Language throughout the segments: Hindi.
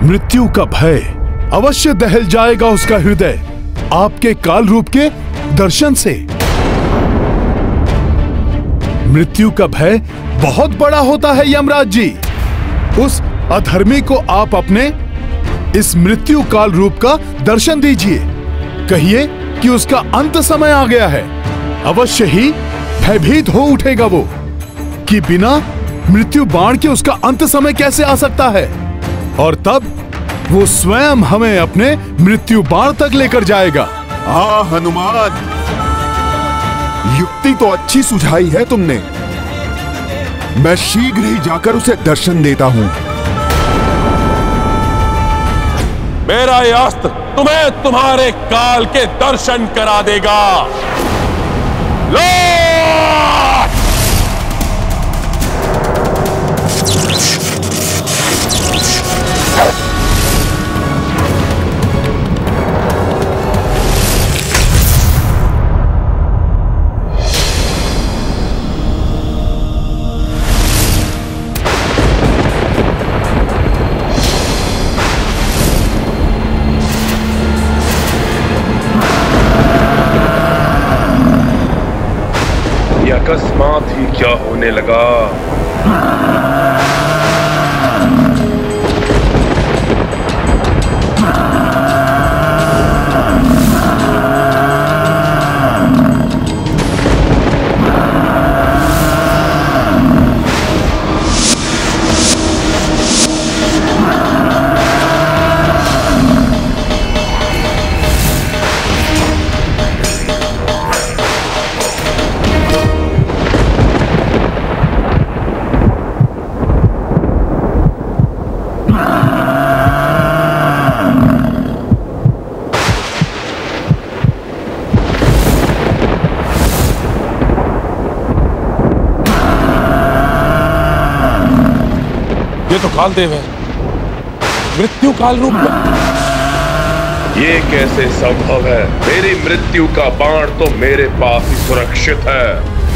मृत्यु का भय अवश्य दहल जाएगा उसका हृदय आपके काल रूप के दर्शन से। मृत्यु का भय बहुत बड़ा होता है यमराज जी। उस अधर्मी को आप अपने इस मृत्यु काल रूप का दर्शन दीजिए। कहिए कि उसका अंत समय आ गया है। अवश्य ही भयभीत हो उठेगा वो कि बिना मृत्यु बाण के उसका अंत समय कैसे आ सकता है, और तब वो स्वयं हमें अपने मृत्यु बाण तक लेकर जाएगा। हाँ हनुमान, युक्ति तो अच्छी सुझाई है तुमने। मैं शीघ्र ही जाकर उसे दर्शन देता हूं। मेरा यह अस्त्र तुम्हें तुम्हारे काल के दर्शन करा देगा। लो! अकस्मात ही क्या होने लगा। ये तो कालदेव है, मृत्यु काल रूप में। ये कैसे संभव है? मेरी मृत्यु का बाण तो मेरे पास ही सुरक्षित है।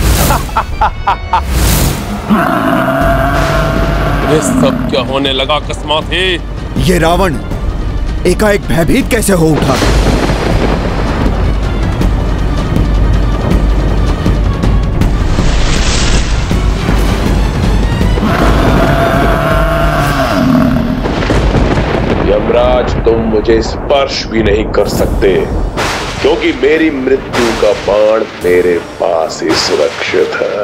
ये सब क्या होने लगा अकस्मात ही? ये रावण एकाएक भयभीत कैसे हो उठा? यमराज, तुम मुझे स्पर्श भी नहीं कर सकते, क्योंकि मेरी मृत्यु का बाण मेरे पास ही सुरक्षित है।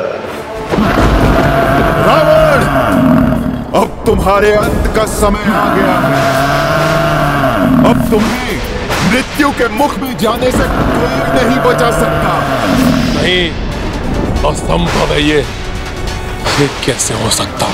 रावण, अब तुम्हारे अंत का समय आ गया है। अब तुम्हें मृत्यु के मुख में जाने से कोई नहीं बचा सकता। नहीं, असंभव है ये कैसे हो सकता?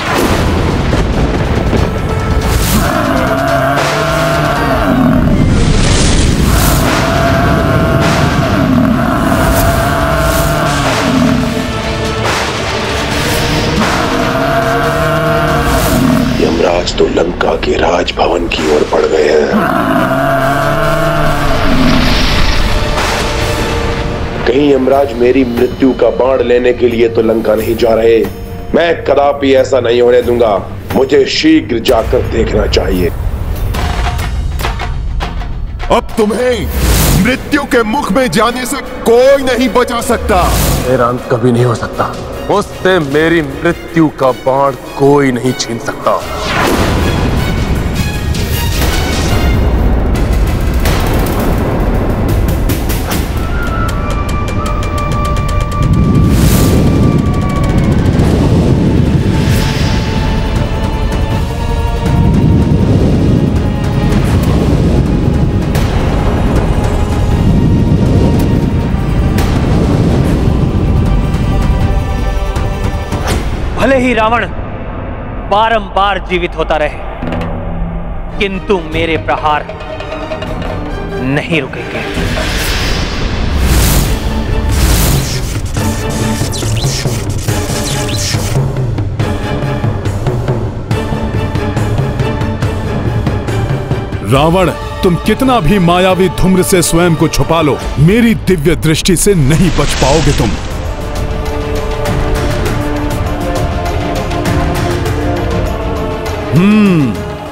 यमराज तो लंका के राजभवन की ओर बढ़ गए हैं। कहीं यमराज मेरी मृत्यु का बाण लेने के लिए तो लंका नहीं जा रहे। मैं कदापि ऐसा नहीं होने दूंगा। मुझे शीघ्र जाकर देखना चाहिए। अब तुम्हें मृत्यु के मुख में जाने से कोई नहीं बचा सकता। मेरा अंत कभी नहीं हो सकता। मुझसे मेरी मृत्यु का बाण कोई नहीं छीन सकता। भले ही रावण बारंबार जीवित होता रहे, किंतु मेरे प्रहार नहीं रुकेंगे। रावण, तुम कितना भी मायावी धूम्र से स्वयं को छुपा लो, मेरी दिव्य दृष्टि से नहीं बच पाओगे तुम।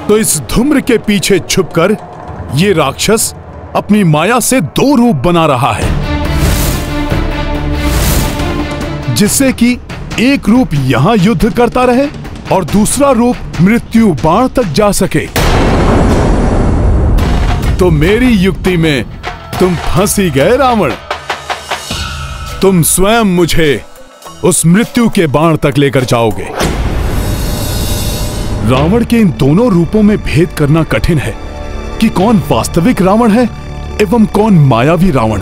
तो इस धूम्र के पीछे छुपकर ये राक्षस अपनी माया से 2 रूप बना रहा है, जिससे कि एक रूप यहां युद्ध करता रहे और दूसरा रूप मृत्यु बाण तक जा सके। तो मेरी युक्ति में तुम फंस ही गए रावण। तुम स्वयं मुझे उस मृत्यु के बाण तक लेकर जाओगे। रावण के इन दोनों रूपों में भेद करना कठिन है कि कौन वास्तविक रावण है एवं कौन मायावी रावण।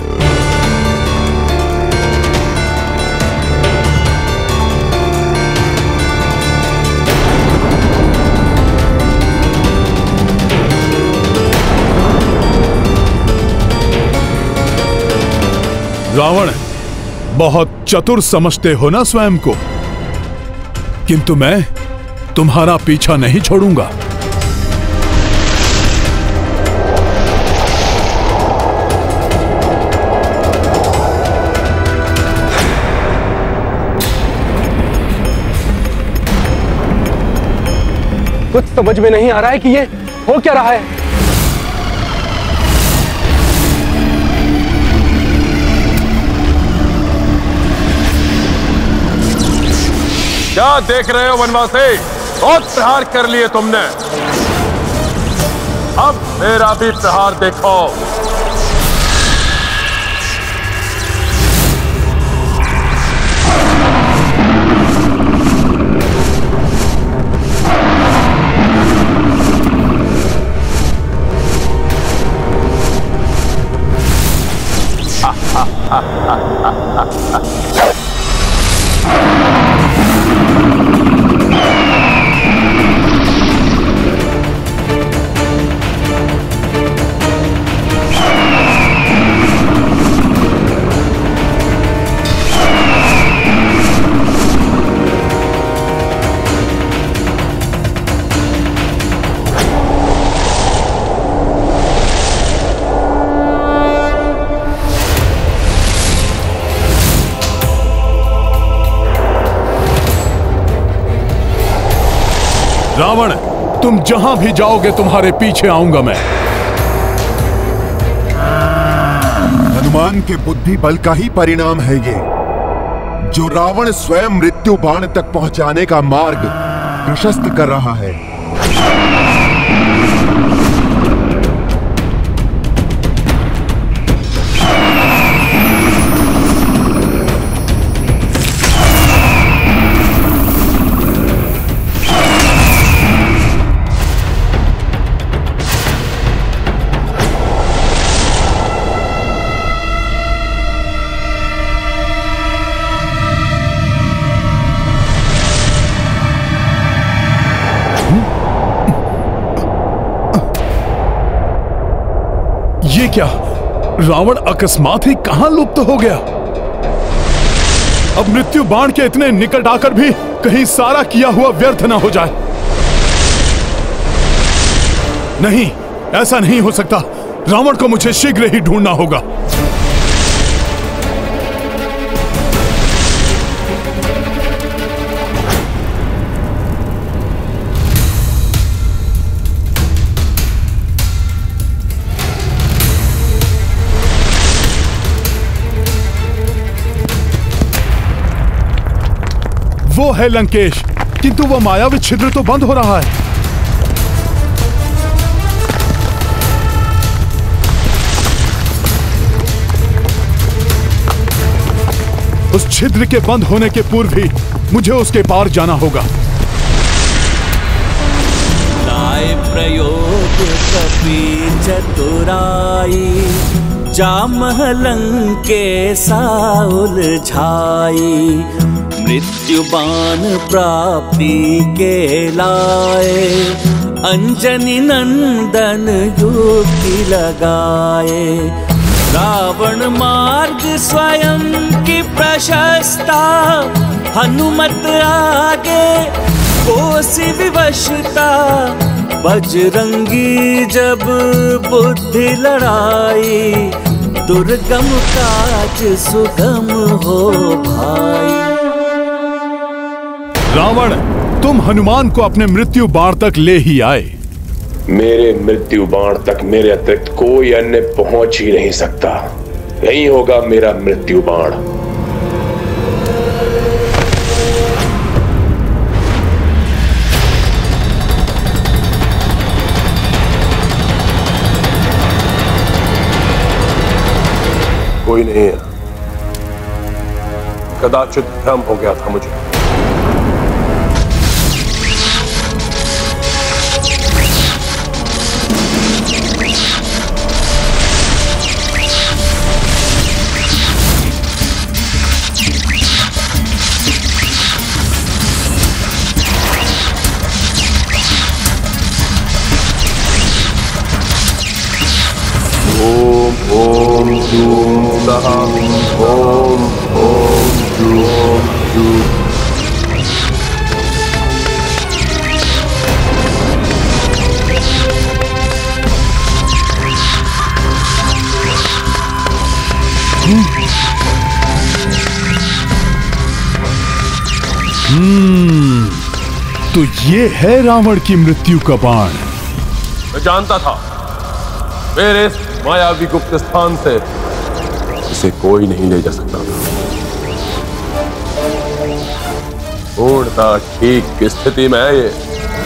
रावण, बहुत चतुर समझते हो ना स्वयं को, किंतु मैं तुम्हारा पीछा नहीं छोड़ूंगा। कुछ समझ में नहीं आ रहा है कि ये हो क्या रहा है। क्या देख रहे हो वनवासी? बहुत प्रहार कर लिए तुमने, अब मेरा भी प्रहार देखो। रावण, तुम जहां भी जाओगे तुम्हारे पीछे आऊंगा मैं। हनुमान के बुद्धि बल का ही परिणाम है ये, जो रावण स्वयं मृत्यु बाण तक पहुंचाने का मार्ग प्रशस्त कर रहा है। ये क्या? रावण अकस्मात ही कहां लुप्त हो गया? अब मृत्यु बाण के इतने निकट आकर भी कहीं सारा किया हुआ व्यर्थ ना हो जाए। नहीं, ऐसा नहीं हो सकता। रावण को मुझे शीघ्र ही ढूंढना होगा। वो है लंकेश, किंतु वो मायावी छिद्र तो बंद हो रहा है। उस छिद्र के बंद होने के पूर्व ही मुझे उसके पार जाना होगा। लाए प्रयोग कपि चतुराई, जामह लंकेसा उलझाई। मृत्यु बाण प्राप्ति के लाए, अंजनी नंदन युक्ति लगाए। रावण मार्ग स्वयं की प्रशस्ता, हनुमत आगे कोसि विवशता। बजरंगी जब बुद्धि लड़ाई, दुर्गम काज सुगम हो भाई। रावण, तुम हनुमान को अपने मृत्यु बाण तक ले ही आए, मेरे मृत्यु बाण तक मेरे अतिरिक्त कोई अन्य पहुंच ही नहीं सकता। यही होगा मेरा मृत्यु बाण। कोई नहीं है, कदाचित भ्रम हो गया था मुझे। ओम ओम जूम सहा ओम ओम जूम जूम। तो ये है रावण की मृत्यु का बाण। मैं जानता था मेरे इस मायावी गुप्त स्थान से इसे कोई नहीं ले जा सकता था। पूर्णतः ठीक की स्थिति में है ये।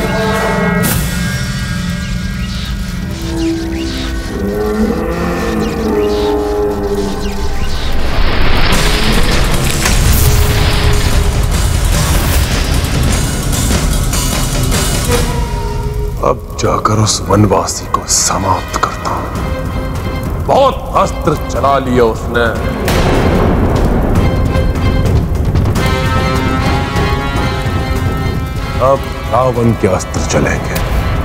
अब जाकर उस वनवासी को समाप्त करता हूं। बहुत अस्त्र चला लिया उसने। अब रावण के अस्त्र चलेंगे।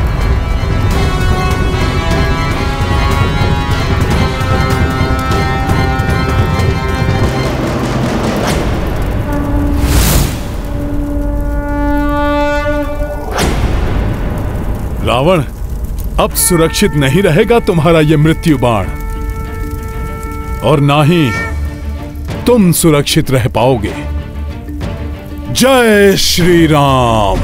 रावण, अब सुरक्षित नहीं रहेगा तुम्हारा यह मृत्यु बाण, और ना ही तुम सुरक्षित रह पाओगे। जय श्री राम।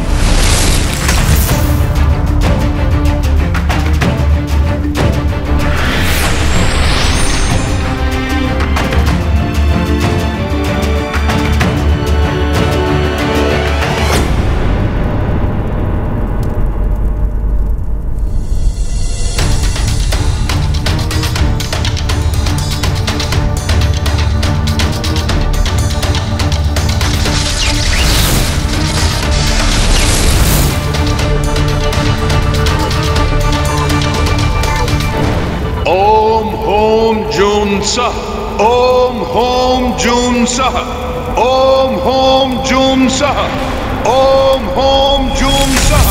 ओम होम जूम सह ओम होम जूम सह ओम होम जूम सह।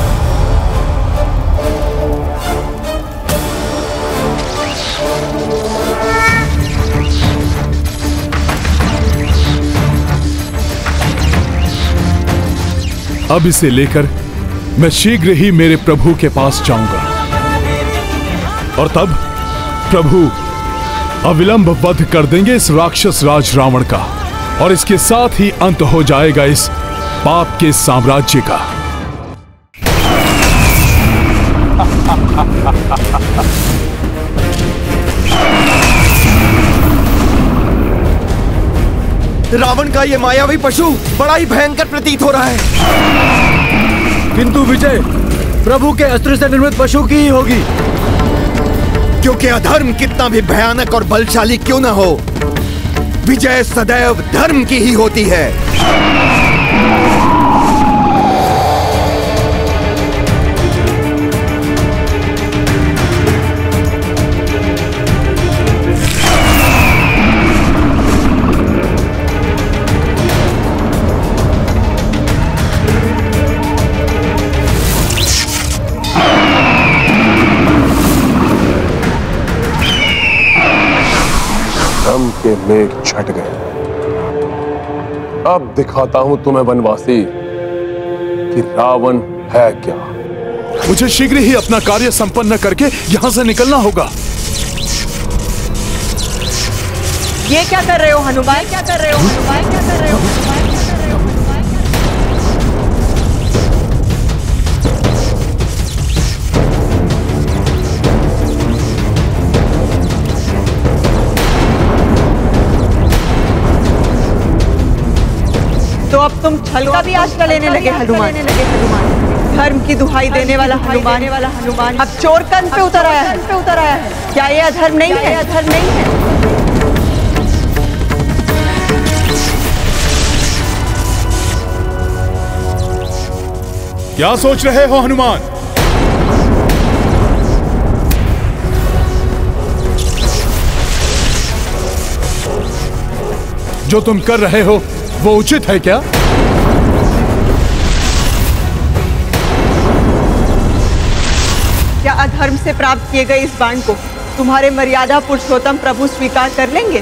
अब इसे लेकर मैं शीघ्र ही मेरे प्रभु के पास जाऊंगा, और तब प्रभु अविलंब वध कर देंगे इस राक्षस राज रावण का, और इसके साथ ही अंत हो जाएगा इस पाप के साम्राज्य का। रावण का ये मायावी पशु बड़ा ही भयंकर प्रतीत हो रहा है। किंतु विजय प्रभु के अस्त्र से निर्मित पशु की ही होगी, क्योंकि अधर्म कितना भी भयानक और बलशाली क्यों न हो, विजय सदैव धर्म की ही होती है। के मेघ छट गए। अब दिखाता हूं तुम्हें वनवासी कि रावण है क्या। मुझे शीघ्र ही अपना कार्य संपन्न करके यहां से निकलना होगा। ये क्या कर रहे हो हनुमान? क्या कर रहे हो हनुमान? क्या कर रहे हो हनुमान? क्या कर रहे हो? हल्का भी आश्रय लेने लगे हनुमान। धर्म की दुहाई देने वाला हनुमान अब चोर कंध पे उतर आया है। क्या ये अधर्म नहीं है? क्या सोच रहे हो हनुमान? जो तुम कर रहे हो वो उचित है क्या? क्या अधर्म से प्राप्त किए गए इस बाण को तुम्हारे मर्यादा पुरुषोत्तम प्रभु स्वीकार कर लेंगे?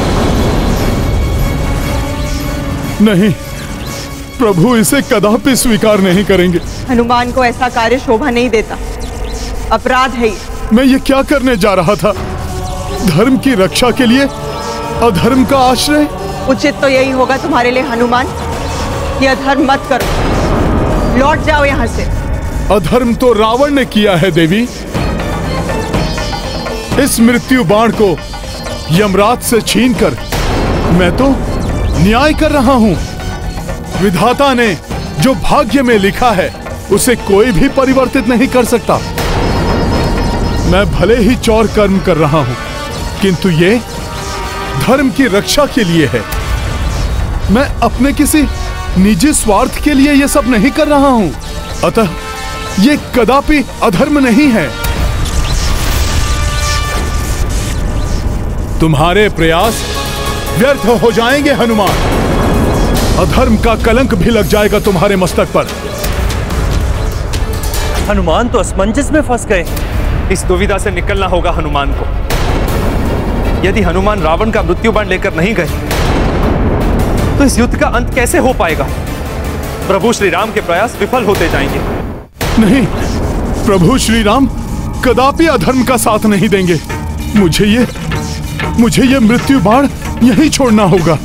नहीं, प्रभु इसे कदापि स्वीकार नहीं करेंगे। हनुमान को ऐसा कार्य शोभा नहीं देता, अपराध है ये। मैं ये क्या करने जा रहा था? धर्म की रक्षा के लिए अधर्म का आश्रय? उचित तो यही होगा तुम्हारे लिए हनुमान कि अधर्म मत करो, लौट जाओ यहाँ से। अधर्म तो रावण ने किया है देवी। इस मृत्यु बाण को यमराज से छीनकर मैं तो न्याय कर रहा हूं। विधाता ने जो भाग्य में लिखा है उसे कोई भी परिवर्तित नहीं कर सकता। मैं भले ही चौर कर्म कर रहा हूं, किंतु ये धर्म की रक्षा के लिए है। मैं अपने किसी निजी स्वार्थ के लिए ये सब नहीं कर रहा हूं। अतः ये कदापि अधर्म नहीं है। तुम्हारे प्रयास व्यर्थ हो जाएंगे हनुमान। अधर्म का कलंक भी लग जाएगा तुम्हारे मस्तक पर। हनुमान तो असमंजस में फंस गए। इस दुविधा से निकलना होगा हनुमान को। यदि हनुमान रावण का मृत्यु बाण लेकर नहीं गए तो इस युद्ध का अंत कैसे हो पाएगा? प्रभु श्री राम के प्रयास विफल होते जाएंगे। नहीं, प्रभु श्री राम कदापि अधर्म का साथ नहीं देंगे। मुझे ये मृत्यु बाण यहीं छोड़ना होगा।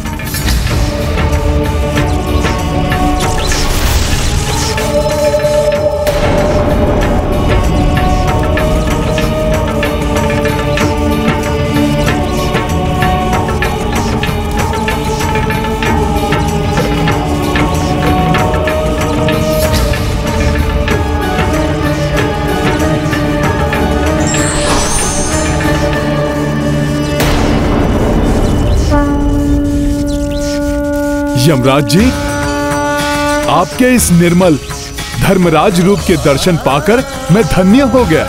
यमराज जी, आपके इस निर्मल धर्मराज रूप के दर्शन पाकर मैं धन्य हो गया।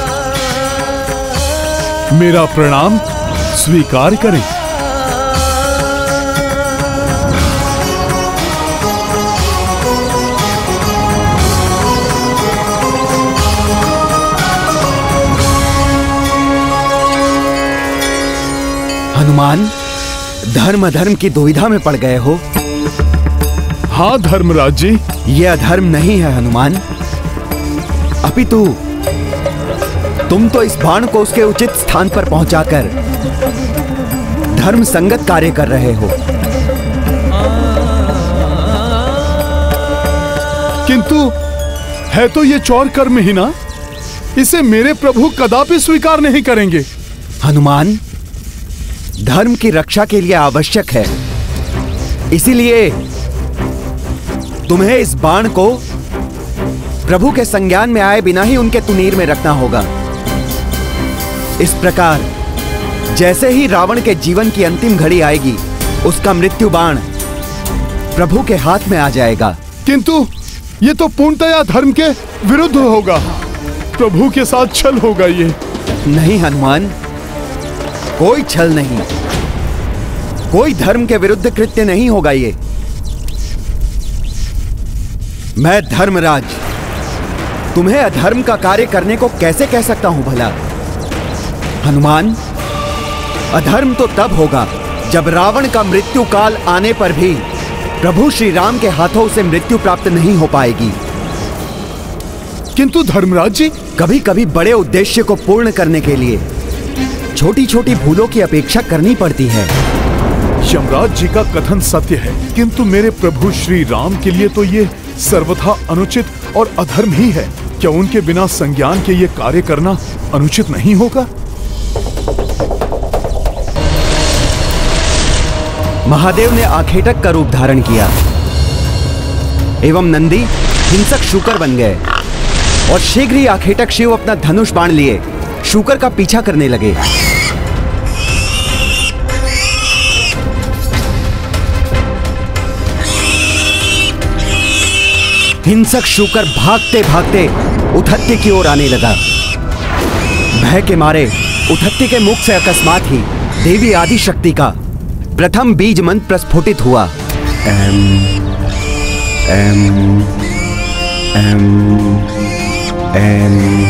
मेरा प्रणाम स्वीकार करें। हनुमान, धर्म अधर्म की दुविधा में पड़ गए हो। हाँ धर्मराज जी। यह अधर्म नहीं है हनुमान, अपितु तुम तो इस बाण को उसके उचित स्थान पर पहुंचाकर धर्म संगत कार्य कर रहे हो। किंतु है तो ये चौर कर्म ही ना। इसे मेरे प्रभु कदापि स्वीकार नहीं करेंगे। हनुमान, धर्म की रक्षा के लिए आवश्यक है, इसीलिए तुम्हें इस बाण को प्रभु के संज्ञान में आए बिना ही उनके तुनीर में रखना होगा। इस प्रकार जैसे ही रावण के जीवन की अंतिम घड़ी आएगी, उसका मृत्यु बाण प्रभु के हाथ में आ जाएगा। किंतु ये तो पूर्णतया धर्म के विरुद्ध होगा। प्रभु के साथ छल होगा ये। नहीं हनुमान, कोई छल नहीं, कोई धर्म के विरुद्ध कृत्य नहीं होगा ये। मैं धर्मराज तुम्हें अधर्म का कार्य करने को कैसे कह सकता हूं भला? हनुमान, अधर्म तो तब होगा जब रावण का मृत्यु काल आने पर भी प्रभु श्री राम के हाथों उसे मृत्यु प्राप्त नहीं हो पाएगी। किंतु धर्मराज जी, कभी कभी बड़े उद्देश्य को पूर्ण करने के लिए छोटी छोटी भूलों की अपेक्षा करनी पड़ती है। यमराज जी का कथन सत्य है, किंतु मेरे प्रभु श्री राम के लिए तो ये सर्वथा अनुचित और अधर्म ही है। क्या उनके बिना संज्ञान के ये कार्य करना अनुचित नहीं होगा? महादेव ने आखेटक का रूप धारण किया। एवं नंदी हिंसक शूकर बन गए और शीघ्र ही आखेटक शिव अपना धनुष बाण लिए शूकर का पीछा करने लगे। हिंसक शूकर भागते भागते उधत्ते की ओर आने लगा। भय के मारे उधत्ते के मुख से अकस्मात ही देवी आदिशक्ति का प्रथम बीज मंत्र प्रस्फुटित हुआ। एम एम एम एम।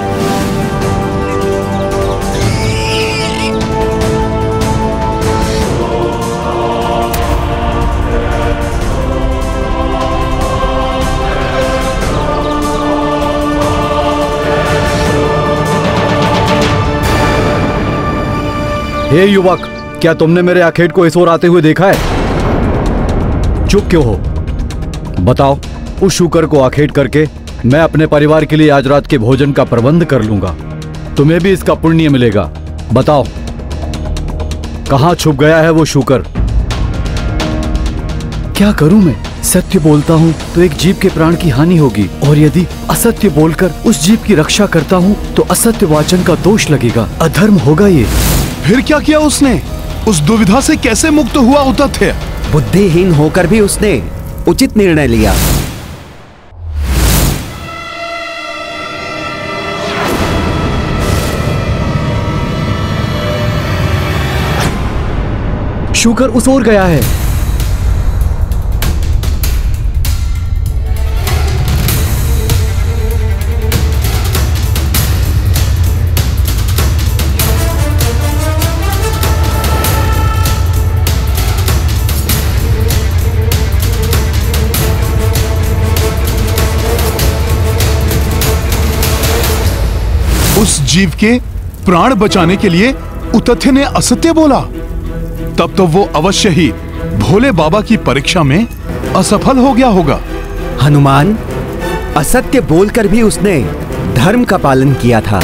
हे युवक, क्या तुमने मेरे आखेट को इस ओर आते हुए देखा है? चुप क्यों हो? बताओ। उस शूकर को आखेट करके मैं अपने परिवार के लिए आज रात के भोजन का प्रबंध कर लूंगा। तुम्हें भी इसका पुण्य मिलेगा। बताओ, कहां छुप गया है वो शूकर? क्या करूं मैं? सत्य बोलता हूं तो एक जीव के प्राण की हानि होगी, और यदि असत्य बोलकर उस जीव की रक्षा करता हूं तो असत्य वाचन का दोष लगेगा, अधर्म होगा ये। फिर क्या किया उसने? उस दुविधा से कैसे मुक्त हुआ उधत्ते? बुद्धिहीन होकर भी उसने उचित निर्णय लिया। शूकर उस ओर गया है। उस जीव के प्राण बचाने के लिए उधत्ते ने असत्य बोला, तब तो वो अवश्य ही भोले बाबा की परीक्षा में असफल हो गया होगा। हनुमान, असत्य बोलकर भी उसने धर्म का पालन किया था।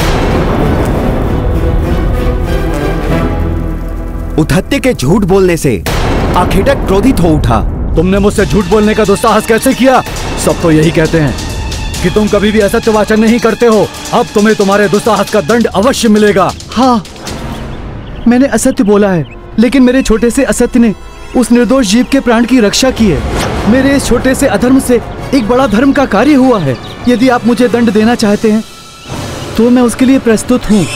उधत्ते के झूठ बोलने से आखेटक क्रोधित हो उठा। तुमने मुझसे झूठ बोलने का दुस्साहस कैसे किया? सब तो यही कहते हैं कि तुम कभी भी असत्य वाचन नहीं करते हो। अब तुम्हें तुम्हारे दुस्साहस का दंड अवश्य मिलेगा। हाँ, मैंने असत्य बोला है, लेकिन मेरे छोटे से असत्य ने उस निर्दोष जीव के प्राण की रक्षा की है। मेरे इस छोटे से अधर्म से एक बड़ा धर्म का कार्य हुआ है। यदि आप मुझे दंड देना चाहते हैं तो मैं उसके लिए प्रस्तुत हूँ।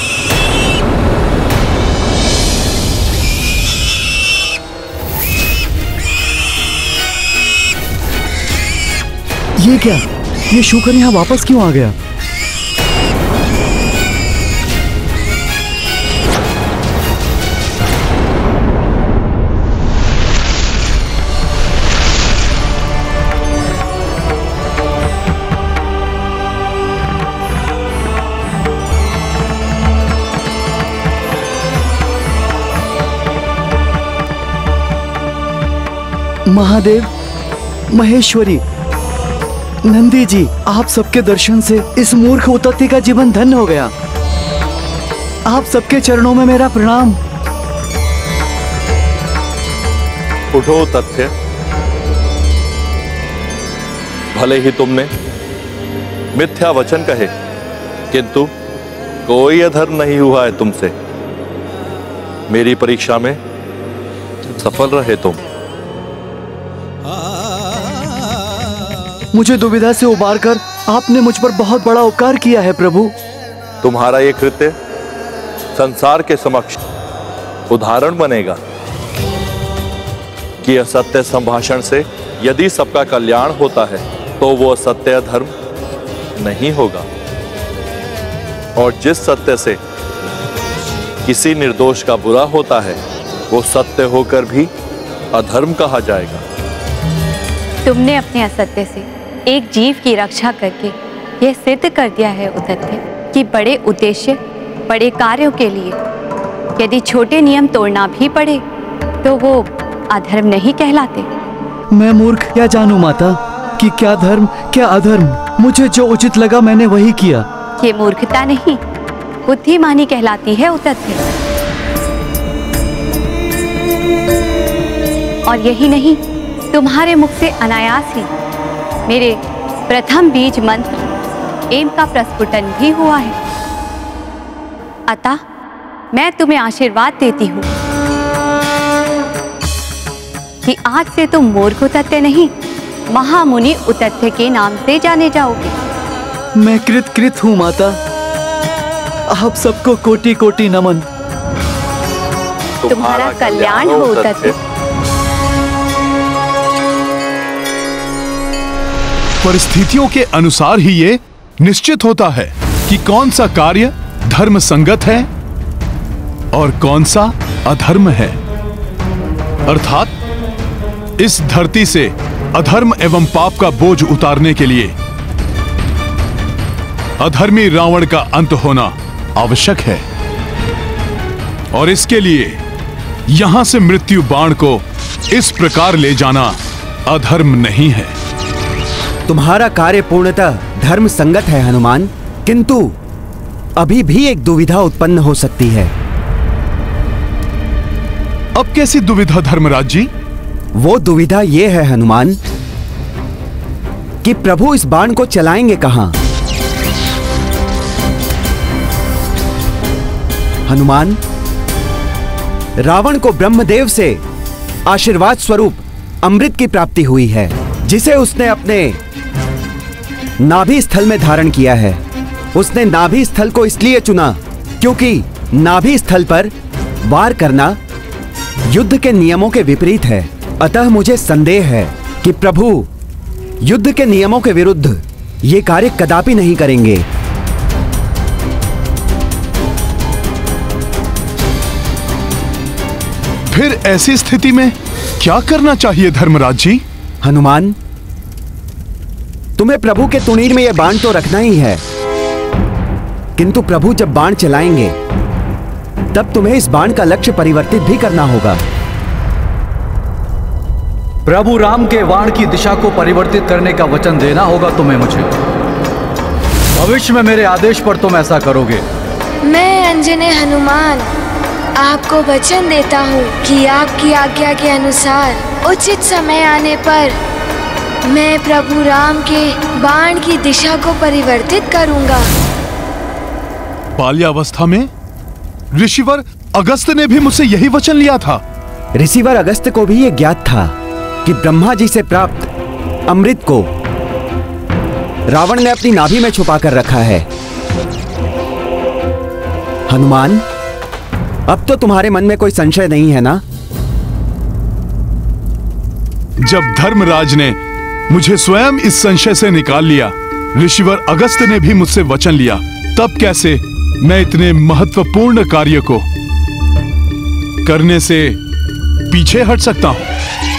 ये क्या? ये शूकर यहाँ वापस क्यों आ गया? महादेव, महेश्वरी, नंदी जी, आप सबके दर्शन से इस मूर्ख उधत्ते का जीवन धन्य हो गया। आप सबके चरणों में मेरा प्रणाम। उठो तथ्य, भले ही तुमने मिथ्या वचन कहे, किंतु कोई अधर्म नहीं हुआ है तुमसे। मेरी परीक्षा में सफल रहे तुम। मुझे दुविधा से उबारकर आपने मुझ पर बहुत बड़ा उपकार किया है प्रभु। तुम्हारा ये कृत्य संसार के समक्ष उदाहरण बनेगा कि असत्य संभाषण से यदि सबका कल्याण होता है तो वो असत्य धर्म नहीं होगा, और जिस सत्य से किसी निर्दोष का बुरा होता है वो सत्य होकर भी अधर्म कहा जाएगा। तुमने अपने असत्य से एक जीव की रक्षा करके यह सिद्ध कर दिया है उधत्ते कि बड़े उद्देश्य, बड़े कार्यों के लिए यदि छोटे नियम तोड़ना भी पड़े तो वो अधर्म नहीं कहलाते। मैं मूर्ख क्या जानूं माता कि क्या धर्म क्या अधर्म। मुझे जो उचित लगा मैंने वही किया। ये मूर्खता नहीं, बुद्धिमानी कहलाती है उधत्ते। और यही नहीं, तुम्हारे मुख से अनायास ही मेरे प्रथम बीज मंत्र एम का प्रस्फुटन भी हुआ है। अतः मैं तुम्हें आशीर्वाद देती हूँ कि आज से तुम मूर्ख उतत्य नहीं, महामुनि उतत्य के नाम से जाने जाओगे। मैं कृत हूँ माता। आप सबको कोटि कोटि नमन। तुम्हारा कल्याण हो उतत्य। परिस्थितियों के अनुसार ही ये निश्चित होता है कि कौन सा कार्य धर्म संगत है और कौन सा अधर्म है। अर्थात इस धरती से अधर्म एवं पाप का बोझ उतारने के लिए अधर्मी रावण का अंत होना आवश्यक है, और इसके लिए यहां से मृत्यु बाण को इस प्रकार ले जाना अधर्म नहीं है। तुम्हारा कार्य पूर्णतः धर्म संगत है हनुमान, किंतु अभी भी एक दुविधा उत्पन्न हो सकती है। अब कैसी दुविधा धर्मराज जी? वो दुविधा ये है हनुमान कि प्रभु इस बाण को चलाएंगे कहां? हनुमान, रावण को ब्रह्मदेव से आशीर्वाद स्वरूप अमृत की प्राप्ति हुई है, जिसे उसने अपने नाभि स्थल में धारण किया है। उसने नाभि स्थल को इसलिए चुना क्योंकि नाभि स्थल पर वार करना युद्ध के नियमों के विपरीत है। अतः मुझे संदेह है कि प्रभु युद्ध के नियमों के विरुद्ध ये कार्य कदापि नहीं करेंगे। फिर ऐसी स्थिति में क्या करना चाहिए धर्मराज जी? हनुमान, तुम्हें प्रभु के तुणीर में यह बाण तो रखना ही है, किंतु प्रभु जब बाण चलाएंगे तब तुम्हें इस बाण का लक्ष्य परिवर्तित भी करना होगा। प्रभु राम के बाण की दिशा को परिवर्तित करने का वचन देना होगा तुम्हें मुझे। भविष्य में मेरे आदेश पर तुम ऐसा करोगे। मैं अंजने हनुमान आपको वचन देता हूँ कि आपकी आज्ञा के अनुसार उचित समय आने पर मैं प्रभु राम के बाण की दिशा को परिवर्तित करूंगा। बाल्यावस्था में ऋषिवर अगस्त्य ने भी मुझसे यही वचन लिया था। ऋषिवर अगस्त्य को भी यह ज्ञात था कि ब्रह्मा जी से प्राप्त अमृत को रावण ने अपनी नाभि में छुपा कर रखा है। हनुमान, अब तो तुम्हारे मन में कोई संशय नहीं है ना? जब धर्मराज ने मुझे स्वयं इस संशय से निकाल लिया, ऋषिवर अगस्त्य ने भी मुझसे वचन लिया, तब कैसे मैं इतने महत्वपूर्ण कार्य को करने से पीछे हट सकता हूं?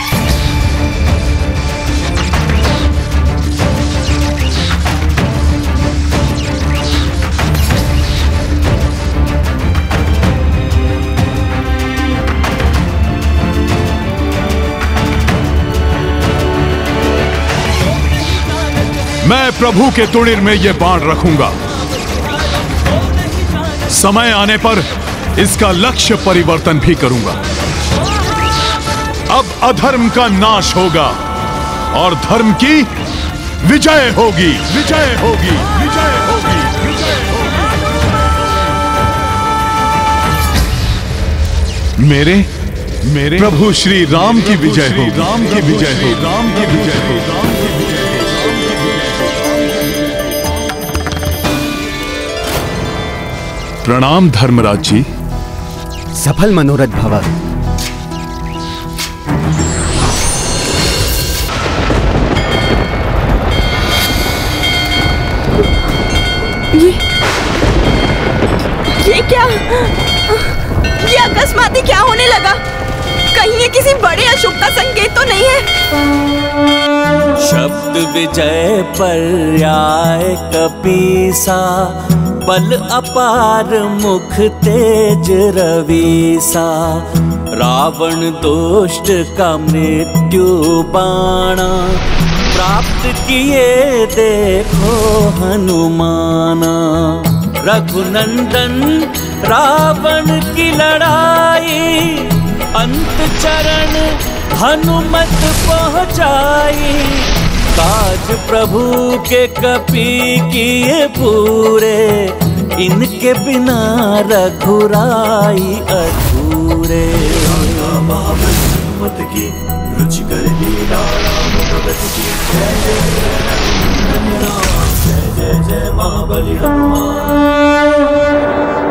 मैं प्रभु के तुणीर में यह बाण रखूंगा। समय आने पर इसका लक्ष्य परिवर्तन भी करूंगा। अब अधर्म का नाश होगा और धर्म की विजय होगी, विजय होगी, विजय होगी, विजय होगी। मेरे प्रभु श्री राम की विजय होगी, राम की विजय होगी, राम की विजय होगी, राम की विजय होगी। प्रणाम धर्मराज जी। सफल मनोरथ भव। ये क्या? ये अकस्माती क्या होने लगा? कहीं ये किसी बड़े अशुभ का संकेत तो नहीं है? शब्द विजय पर्याय कपीसा, बल अपार मुख तेज रवीसा। रावण दुष्ट का मृत्यु बाणा, प्राप्त किए देखो हनुमाना। रघुनंदन रावण की लड़ाई, अंत चरण हनुमत पहुँचाई। काज प्रभु के कपि किए पूरे, इनके बिना रघुराई अधूरे। मत की रुचिकर लीला भगवत की, जय जय जय महाबली हनुमान।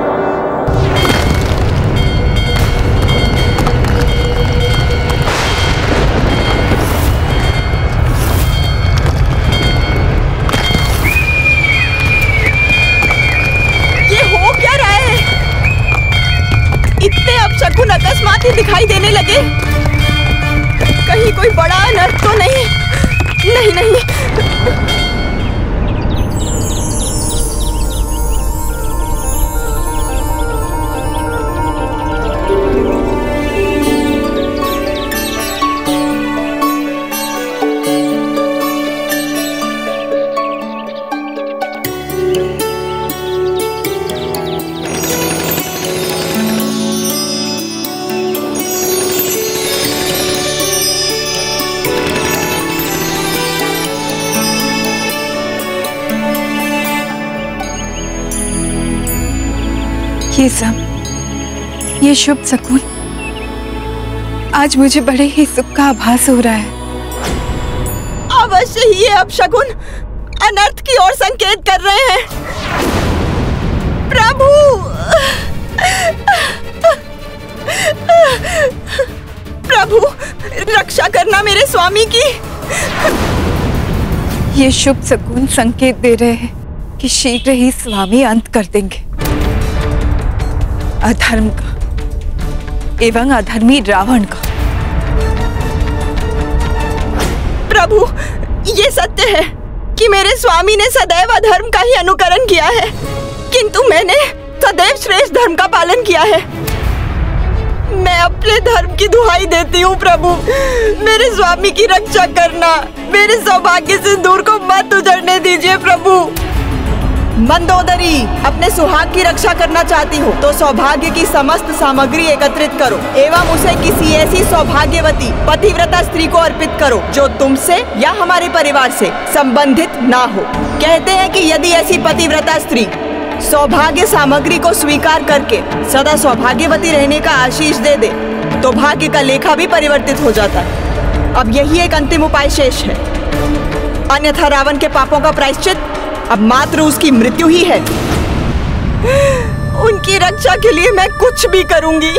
शकुन अकस्मात ही दिखाई देने लगे। कहीं कोई बड़ा अनर्थ तो नहीं? नहीं नहीं। ये शुभ शकुन आज मुझे बड़े ही सुख का आभास हो रहा है। अवश्य ही ये अपशकुन अनर्थ की ओर संकेत कर रहे हैं। प्रभु, प्रभु रक्षा करना मेरे स्वामी की। ये शुभ शकुन संकेत दे रहे हैं कि शीघ्र ही स्वामी अंत कर देंगे अधर्म का एवं अधर्मी रावण का। प्रभु, ये सत्य है कि मेरे स्वामी ने सदैव अधर्म का ही अनुकरण किया है, किंतु मैंने सदैव श्रेष्ठ धर्म का पालन किया है। मैं अपने धर्म की दुहाई देती हूँ प्रभु, मेरे स्वामी की रक्षा करना, मेरे सौभाग्य सिंदूर को मत उजड़ने दीजिए प्रभु। मंदोदरी, अपने सुहाग की रक्षा करना चाहती हो तो सौभाग्य की समस्त सामग्री एकत्रित करो एवं उसे किसी ऐसी सौभाग्यवती पतिव्रता स्त्री को अर्पित करो जो तुमसे या हमारे परिवार से संबंधित ना हो। कहते हैं कि यदि ऐसी पतिव्रता स्त्री सौभाग्य सामग्री को स्वीकार करके सदा सौभाग्यवती रहने का आशीष दे दे तो भाग्य का लेखा भी परिवर्तित हो जाता है। अब यही एक अंतिम उपाय शेष है, अन्यथा रावण के पापों का प्रायश्चित अब मात्र उसकी मृत्यु ही है। उनकी रक्षा के लिए मैं कुछ भी करूंगी,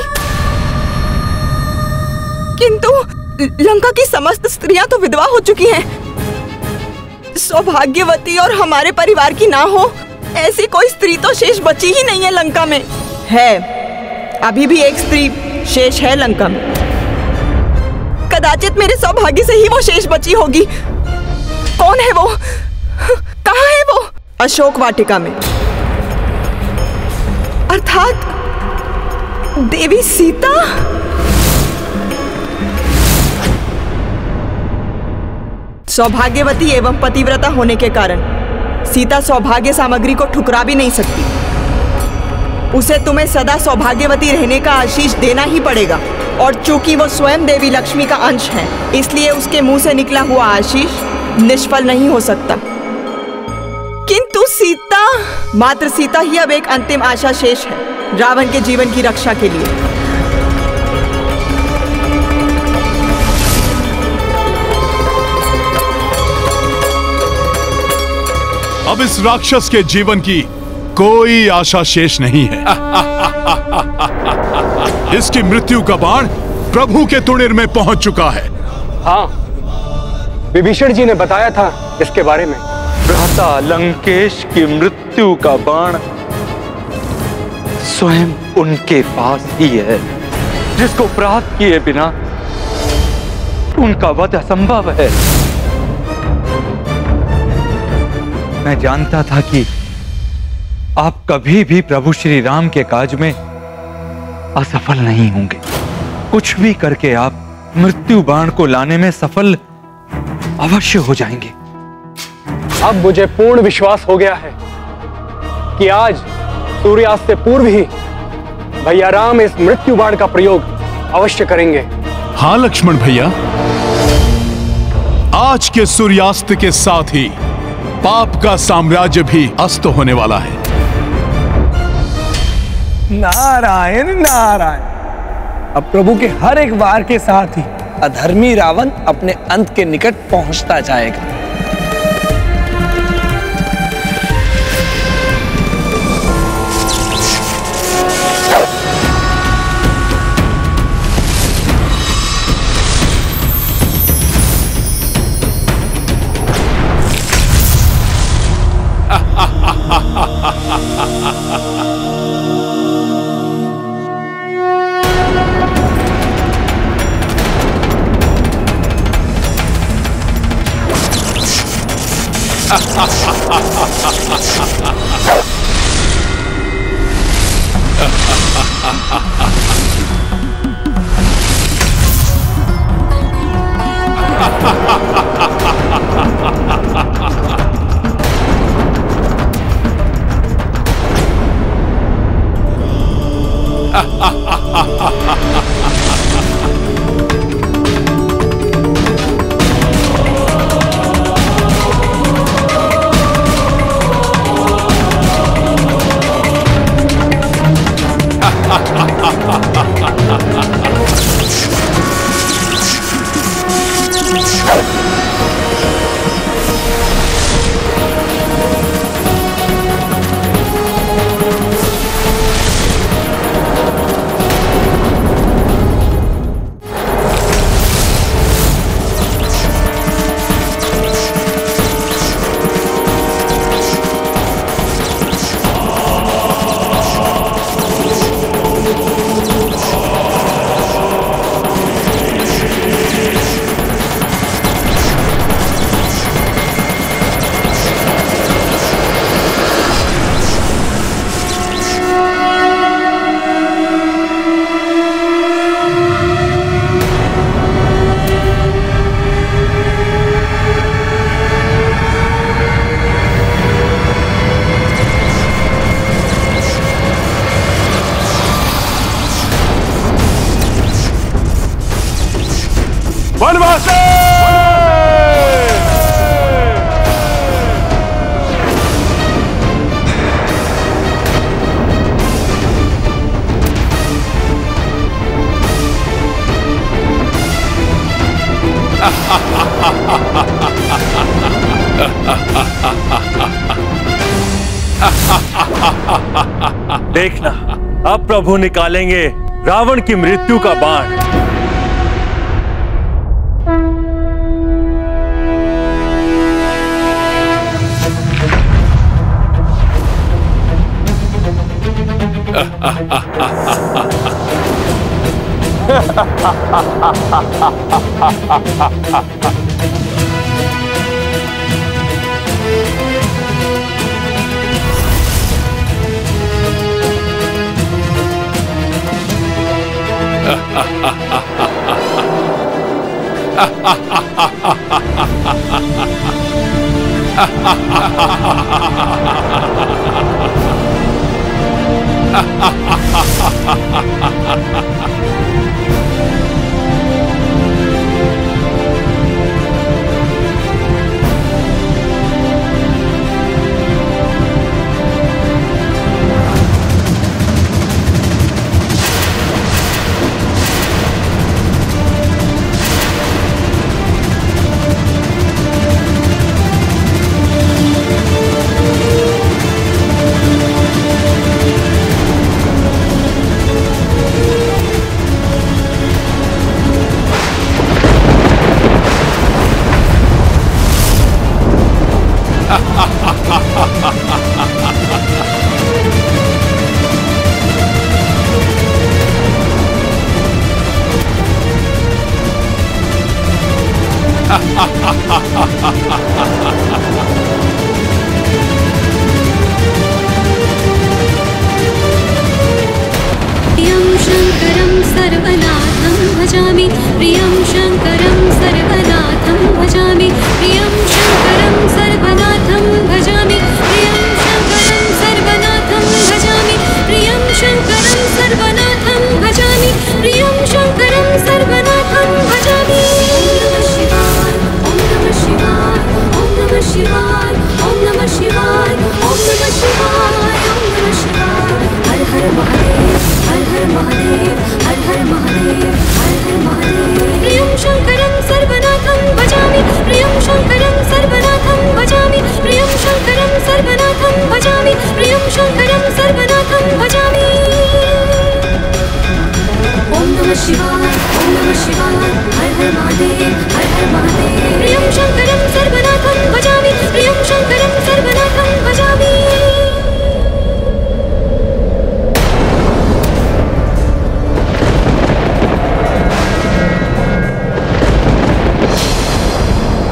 किंतु लंका की समस्त स्त्रियां तो विधवा हो चुकी हैं। सौभाग्यवती और हमारे परिवार की ना हो ऐसी कोई स्त्री तो शेष बची ही नहीं है लंका में। है, अभी भी एक स्त्री शेष है लंका में। कदाचित मेरे सौभाग्य से ही वो शेष बची होगी। कौन है वो? कहाँ है वो? अशोक वाटिका में, अर्थात देवी सीता। सौभाग्यवती एवं पतिव्रता होने के कारण सीता सौभाग्य सामग्री को ठुकरा भी नहीं सकती। उसे तुम्हें सदा सौभाग्यवती रहने का आशीष देना ही पड़ेगा, और चूंकि वो स्वयं देवी लक्ष्मी का अंश है इसलिए उसके मुंह से निकला हुआ आशीष निष्फल नहीं हो सकता। किंतु सीता, मात्र सीता ही अब एक अंतिम आशा शेष है रावण के जीवन की रक्षा के लिए। अब इस राक्षस के जीवन की कोई आशा शेष नहीं है। इसकी मृत्यु का बाण प्रभु के तुणिर में पहुंच चुका है। हाँ, विभीषण जी ने बताया था इसके बारे में। भ्राता लंकेश की मृत्यु का बाण स्वयं उनके पास ही है, जिसको प्राप्त किए बिना उनका वध असंभव है। मैं जानता था कि आप कभी भी प्रभु श्री राम के काज में असफल नहीं होंगे। कुछ भी करके आप मृत्यु बाण को लाने में सफल अवश्य हो जाएंगे। अब मुझे पूर्ण विश्वास हो गया है कि आज सूर्यास्त से पूर्व ही भैया राम इस मृत्यु बाण का प्रयोग अवश्य करेंगे। हाँ लक्ष्मण भैया, आज के सूर्यास्त के साथ ही पाप का साम्राज्य भी अस्त होने वाला है। नारायण नारायण। अब प्रभु के हर एक वार के साथ ही अधर्मी रावण अपने अंत के निकट पहुंचता जाएगा। देखना, अब प्रभु निकालेंगे रावण की मृत्यु का बाण।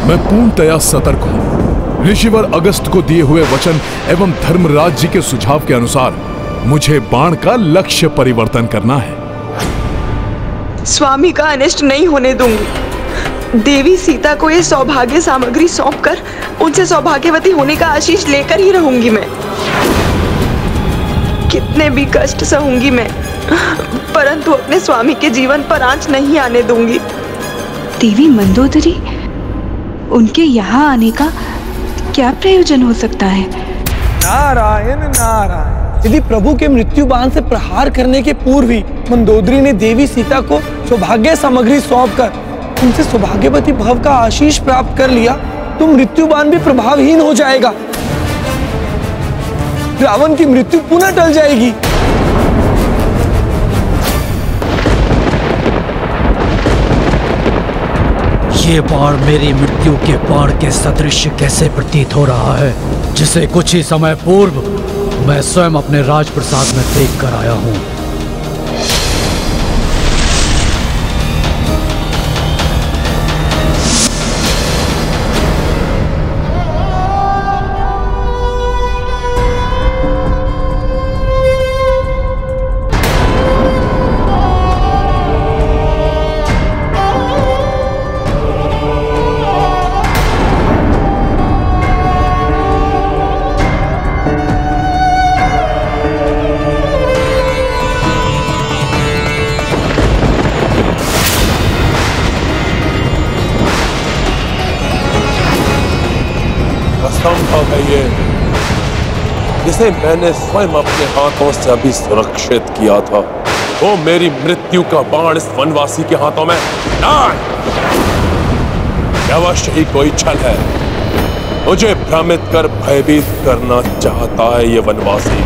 मैं पूर्णतया सतर्क हूं। ऋषिवर अगस्त को दिए हुए वचन एवं धर्मराज जी के सुझाव के अनुसार मुझे बाण का लक्ष्य परिवर्तन करना है। स्वामी का अनिष्ट नहीं होने दूंगी। देवी सीता को ये सौभाग्य सामग्री सौंपकर उनसे सौभाग्यवती होने का आशीष लेकर ही रहूंगी मैं। कितने भी कष्ट सहूंगी मैं, परंतु अपने स्वामी के जीवन पर आंच नहीं आने दूंगी। देवी मंदोदरी, उनके यहाँ आने का क्या प्रयोजन हो सकता है? नारायण नारायण। यदि प्रभु के मृत्यु बाण से प्रहार करने के पूर्व ही मंदोदरी ने देवी सीता को सौभाग्य सामग्री सौंपकर उनसे सौभाग्यवती भव का आशीष प्राप्त कर लिया तो मृत्यु बाण भी प्रभावहीन हो जाएगा। रावण की मृत्यु पुनः टल जाएगी। ये बाण मेरी मृत्यु के बाण के सदृश कैसे प्रतीत हो रहा है, जिसे कुछ ही समय पूर्व मैं स्वयं अपने राजप्रसाद में देख कर आया हूं। असंभव है ये, जिसे मैंने स्वयं अपने हाथों से अभी सुरक्षित किया था, वो मेरी मृत्यु का बाण इस वनवासी के हाथों में अवश्य ही कोई छल है। मुझे भ्रमित कर भयभीत करना चाहता है ये वनवासी।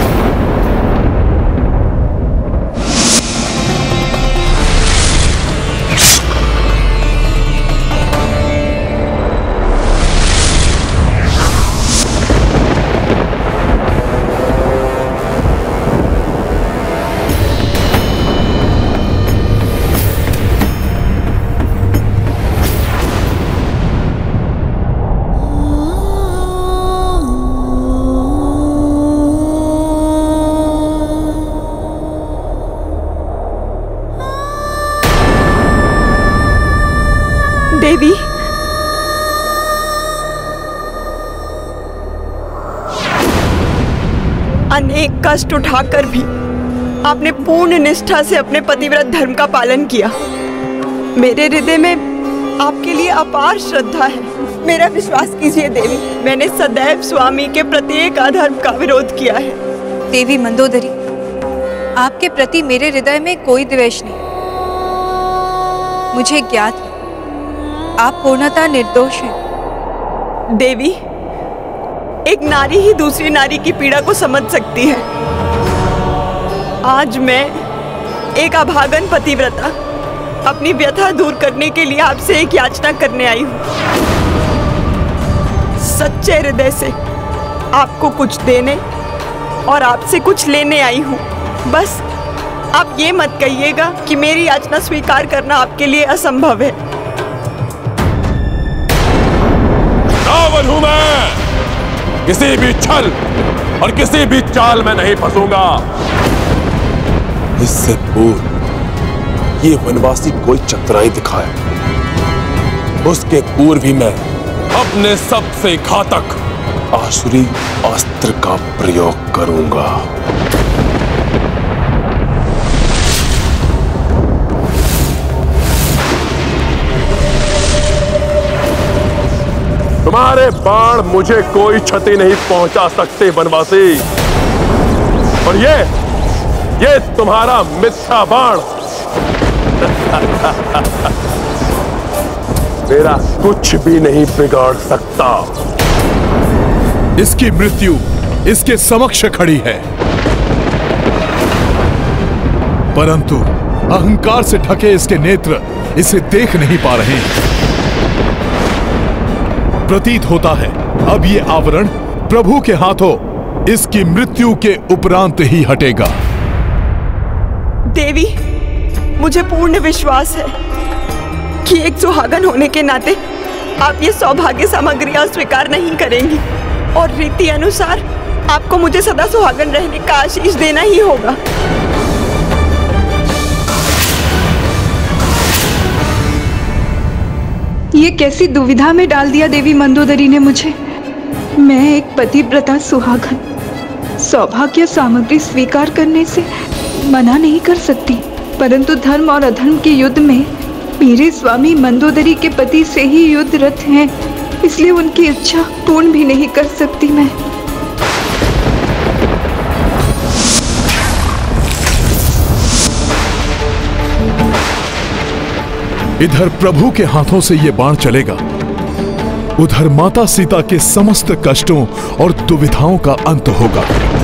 देवी, अनेक कष्ट उठाकर भी आपने पूर्ण निष्ठा से अपने पतिव्रत धर्म का पालन किया। मेरे हृदय में आपके लिए अपार श्रद्धा है। मेरा विश्वास कीजिए देवी, मैंने सदैव स्वामी के प्रत्येक अधर्म का विरोध किया है। देवी मंदोदरी, आपके प्रति मेरे हृदय में कोई द्वेष नहीं। मुझे ज्ञात है आप पूर्णतः निर्दोष हैं। देवी, एक नारी ही दूसरी नारी की पीड़ा को समझ सकती है। आज मैं एक अभागन पतिव्रता अपनी व्यथा दूर करने के लिए आपसे एक याचना करने आई हूँ। सच्चे हृदय से आपको कुछ देने और आपसे कुछ लेने आई हूँ। बस आप ये मत कहिएगा कि मेरी याचना स्वीकार करना आपके लिए असंभव है। रावण हूं मैं, किसी भी छल और किसी भी चाल में नहीं फंसूंगा। इससे पूर्व ये वनवासी कोई चतुराई दिखाए, उसके पूर्व ही मैं अपने सबसे घातक आसुरी अस्त्र का प्रयोग करूंगा। तुम्हारे बाण मुझे कोई क्षति नहीं पहुंचा सकते वनवासी, और ये तुम्हारा मिथ्या बाण मेरा कुछ भी नहीं बिगाड़ सकता। इसकी मृत्यु इसके समक्ष खड़ी है, परंतु अहंकार से ढके इसके नेत्र इसे देख नहीं पा रहे हैं। प्रतीत होता है अब ये आवरण प्रभु के हाथों इसकी मृत्यु के उपरांत ही हटेगा। देवी, मुझे पूर्ण विश्वास है कि एक सुहागन होने के नाते आप ये सौभाग्य सामग्री अस्वीकार नहीं करेंगी और रीति अनुसार आपको मुझे सदा सुहागन रहने का आशीष देना ही होगा। ये कैसी दुविधा में डाल दिया देवी मंदोदरी ने मुझे। मैं एक पतिव्रता सुहागन सौभाग्य सामग्री स्वीकार करने से मना नहीं कर सकती, परंतु धर्म और अधर्म के युद्ध में मेरे स्वामी मंदोदरी के पति से ही युद्धरत हैं, इसलिए उनकी इच्छा पूर्ण भी नहीं कर सकती मैं। इधर प्रभु के हाथों से ये बाण चलेगा, उधर माता सीता के समस्त कष्टों और दुविधाओं का अंत होगा।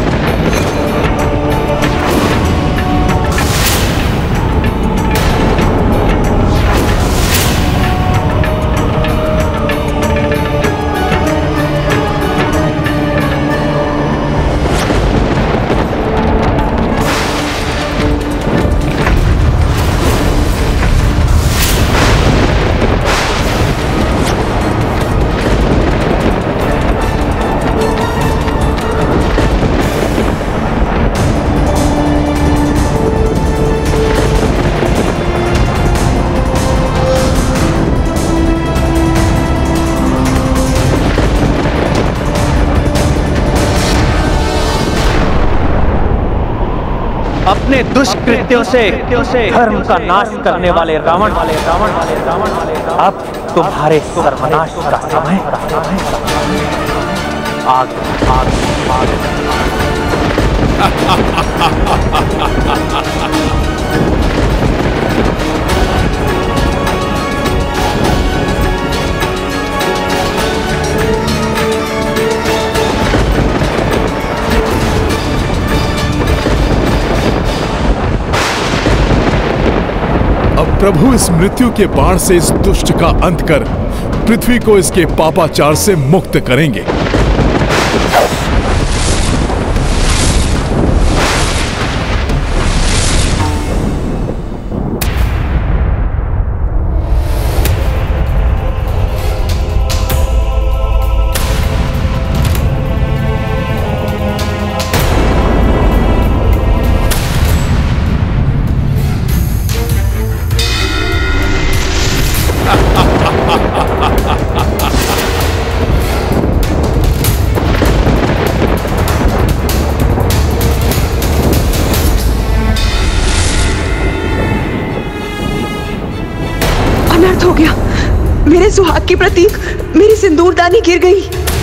अपने दुष्कृत्यों से धर्म का नाश करने वाले रावण अब तुम्हारे सर्वनाश का समय प्रभु इस मृत्यु के बाण से इस दुष्ट का अंत कर पृथ्वी को इसके पापाचार से मुक्त करेंगे। हो गया, मेरे सुहाग की प्रतीक मेरी सिंदूरदानी गिर गई।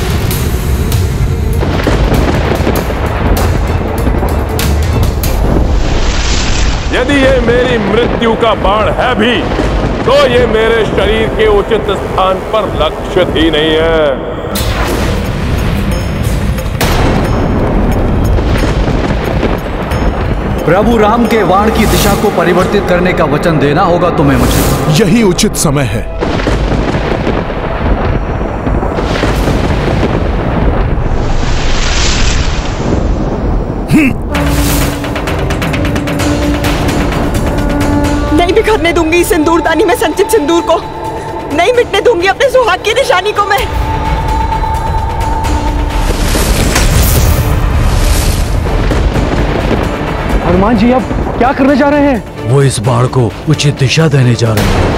यदि ये मेरी मृत्यु का बाण है भी, तो ये मेरे शरीर के उचित स्थान पर लक्षित ही नहीं है। प्रभु राम के बाण की दिशा को परिवर्तित करने का वचन देना होगा तुम्हें मुझे। यही उचित समय है। नहीं बिखरने दूंगी इस सिंदूरदानी में संचित सिंदूर को, नहीं मिटने दूंगी अपने सुहाग की निशानी को मैं। हनुमान जी अब क्या करने जा रहे हैं? वो इस बाण को उचित दिशा देने जा रहे हैं।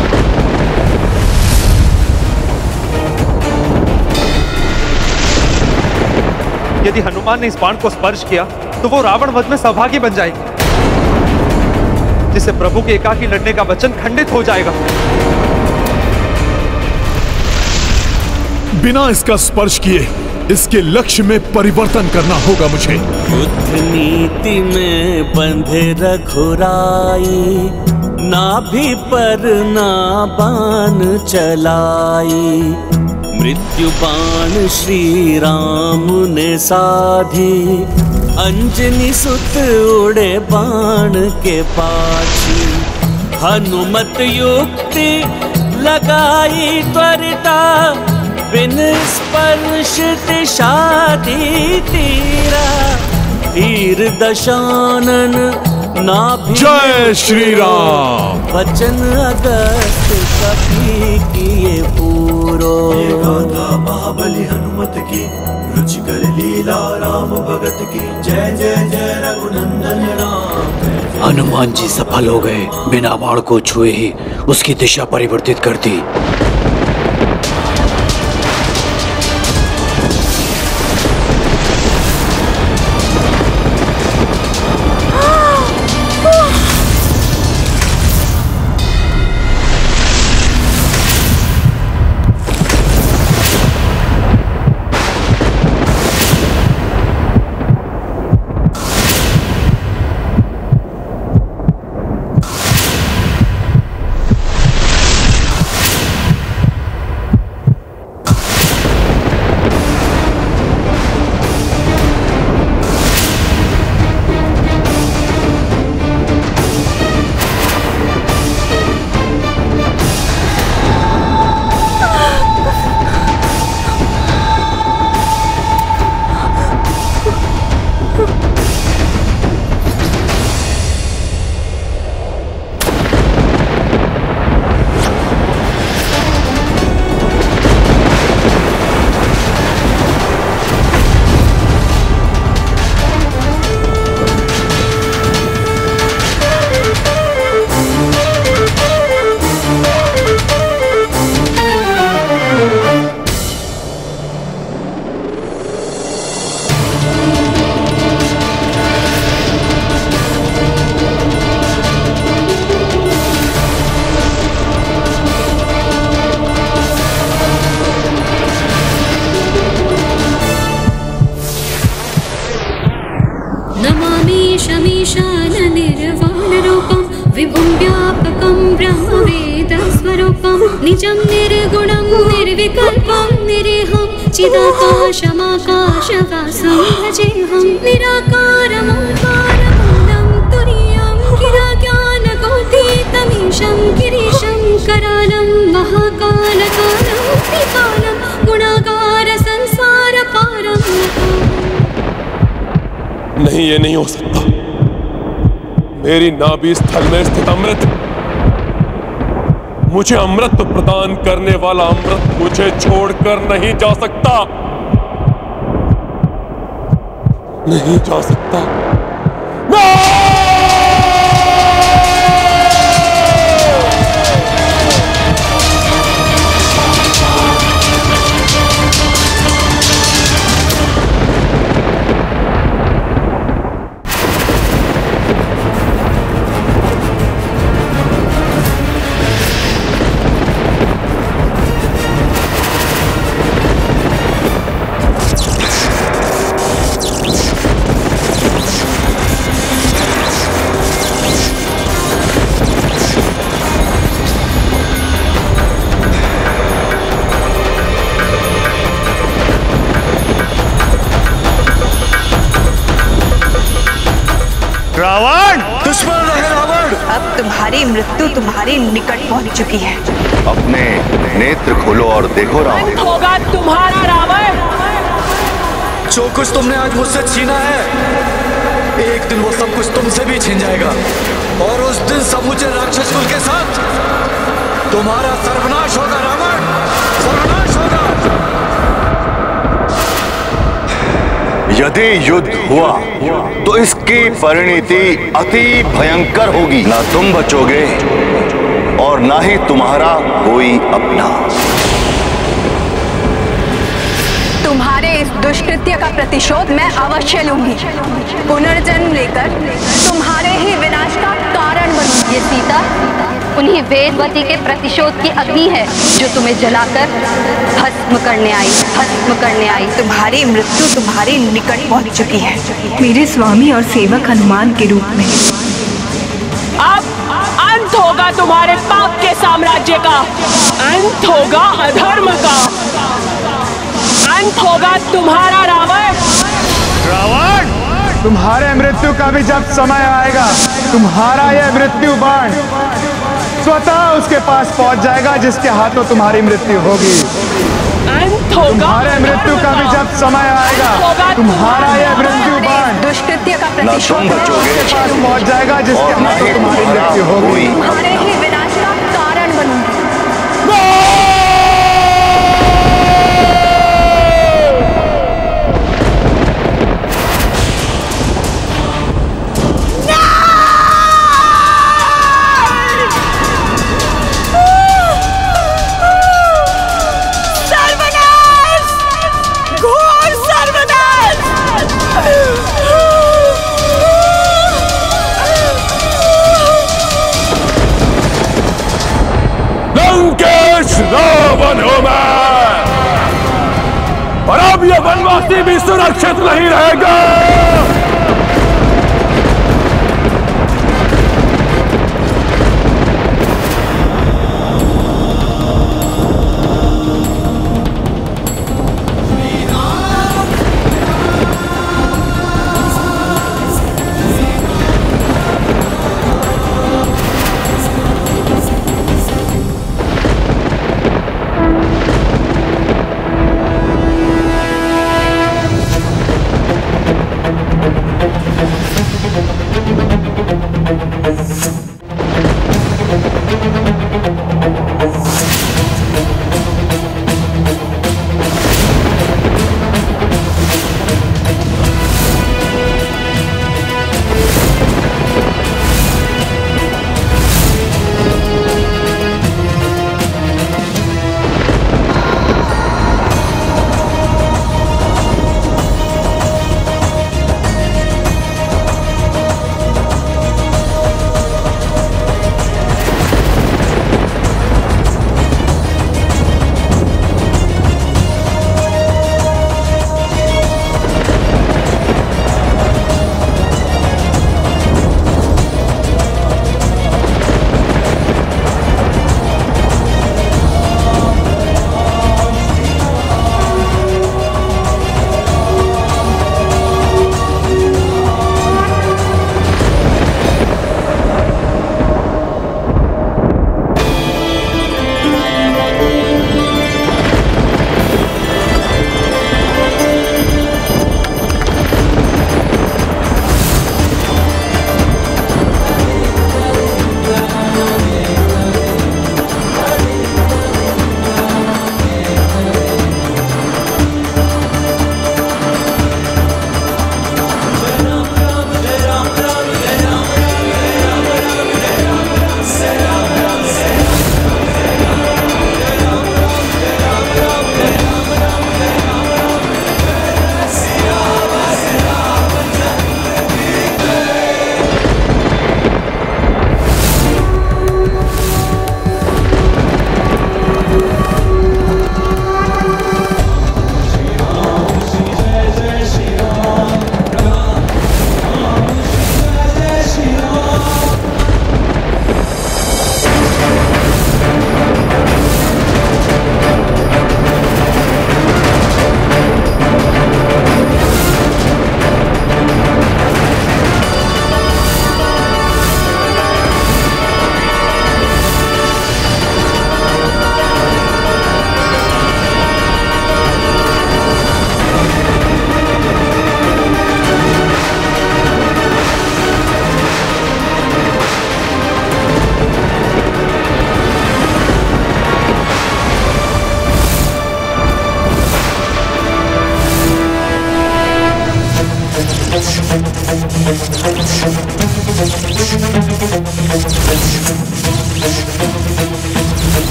यदि हनुमान ने इस बाण को स्पर्श किया तो वो रावण वध में सौभागी बन जाएगी, जिससे प्रभु के एकाकी लड़ने का वचन खंडित हो जाएगा। बिना इसका स्पर्श किए इसके लक्ष्य में परिवर्तन करना होगा मुझे। युद्ध नीति में बंधे रघुराई, नाभि पर ना बाण चलाई। मृत्यु बाण श्री राम ने साधी, अंजनी सुत उड़े बाण के पाछी। हनुमत युक्ति लगाई त्वरिता, बिन स्पर्श दिशा दी तीरा। तीर दशानन नाभि जय श्री राम। वचन अगस्त कपि किए पूरा। रो। ये गाथा महाबली हनुमत की, रुचिकर लीला राम भगत की। जय जय जय रघुनंदन राम। हनुमान जी सफल हो गए, बिना बाण को छुए ही उसकी दिशा परिवर्तित कर दी। निजं निर्गुणं निर्विकल्पं निरीहं चिदाकाशमाकाशवासं भजेऽहं निराकारमोकारमूलं तुरीयं गिराज्ञानगोतीतमीशं गिरीशं करालं महाकालकालं त्रिकालं गुणागार संसारपारं। नहीं, ये नहीं हो सकता। मेरी नाभि स्थल में स्थित अमृत, मुझे अमृत प्रदान करने वाला अमृत मुझे छोड़कर नहीं जा सकता, नहीं जा सकता। रावण, दुश्मन रहे रावण। अब तुम्हारी मृत्यु तुम्हारे निकट पहुंच चुकी है। अपने नेत्र खोलो और देखो रावण। होगा तुम्हारा रावण। जो कुछ तुमने आज मुझसे छीना है, एक दिन वो सब कुछ तुमसे भी छीन जाएगा, और उस दिन समूचे राक्षस कुल के साथ तुम्हारा सर्वनाश होगा रावण, सर्वनाश होगा। यदि युद्ध हुआ तो इसकी परिणति अति भयंकर होगी। ना तुम बचोगे और ना ही तुम्हारा कोई अपना। तुम्हारे इस दुष्कृत्य का प्रतिशोध मैं अवश्य लूंगी। पुनर्जन्म लेकर तुम्हारे ही विनाश का कारण बनूंगी। ये सीता उन्हीं वेदवती के प्रतिशोध की अग्नि है जो तुम्हें जलाकर भस्म करने आई। तुम्हारी मृत्यु तुम्हारे निकट पहुंच चुकी है, मेरे स्वामी और सेवक हनुमान के रूप में। अब अंत होगा तुम्हारे पाप के साम्राज्य का, अंत होगा अधर्म का, अंत होगा तुम्हारा रावण। रावण, तुम्हारे मृत्यु का भी जब समय आएगा, तुम्हारा यह मृत्यु बाण स्वतः उसके पास पहुंच जाएगा जिसके हाथों तुम्हारी मृत्यु होगी। तुम्हारे मृत्यु का भी जब समय आएगा, तुम्हारा यह मृत्यु बाण दुष्कृत्य का प्रतिशोध उसके पास पहुंच जाएगा जिसके हाथों तुम्हारी मृत्यु होगी। तुम्हारे ही विनाश का कारण बनूंगी। अब ये वनवासी भी सुरक्षित नहीं रहेगा।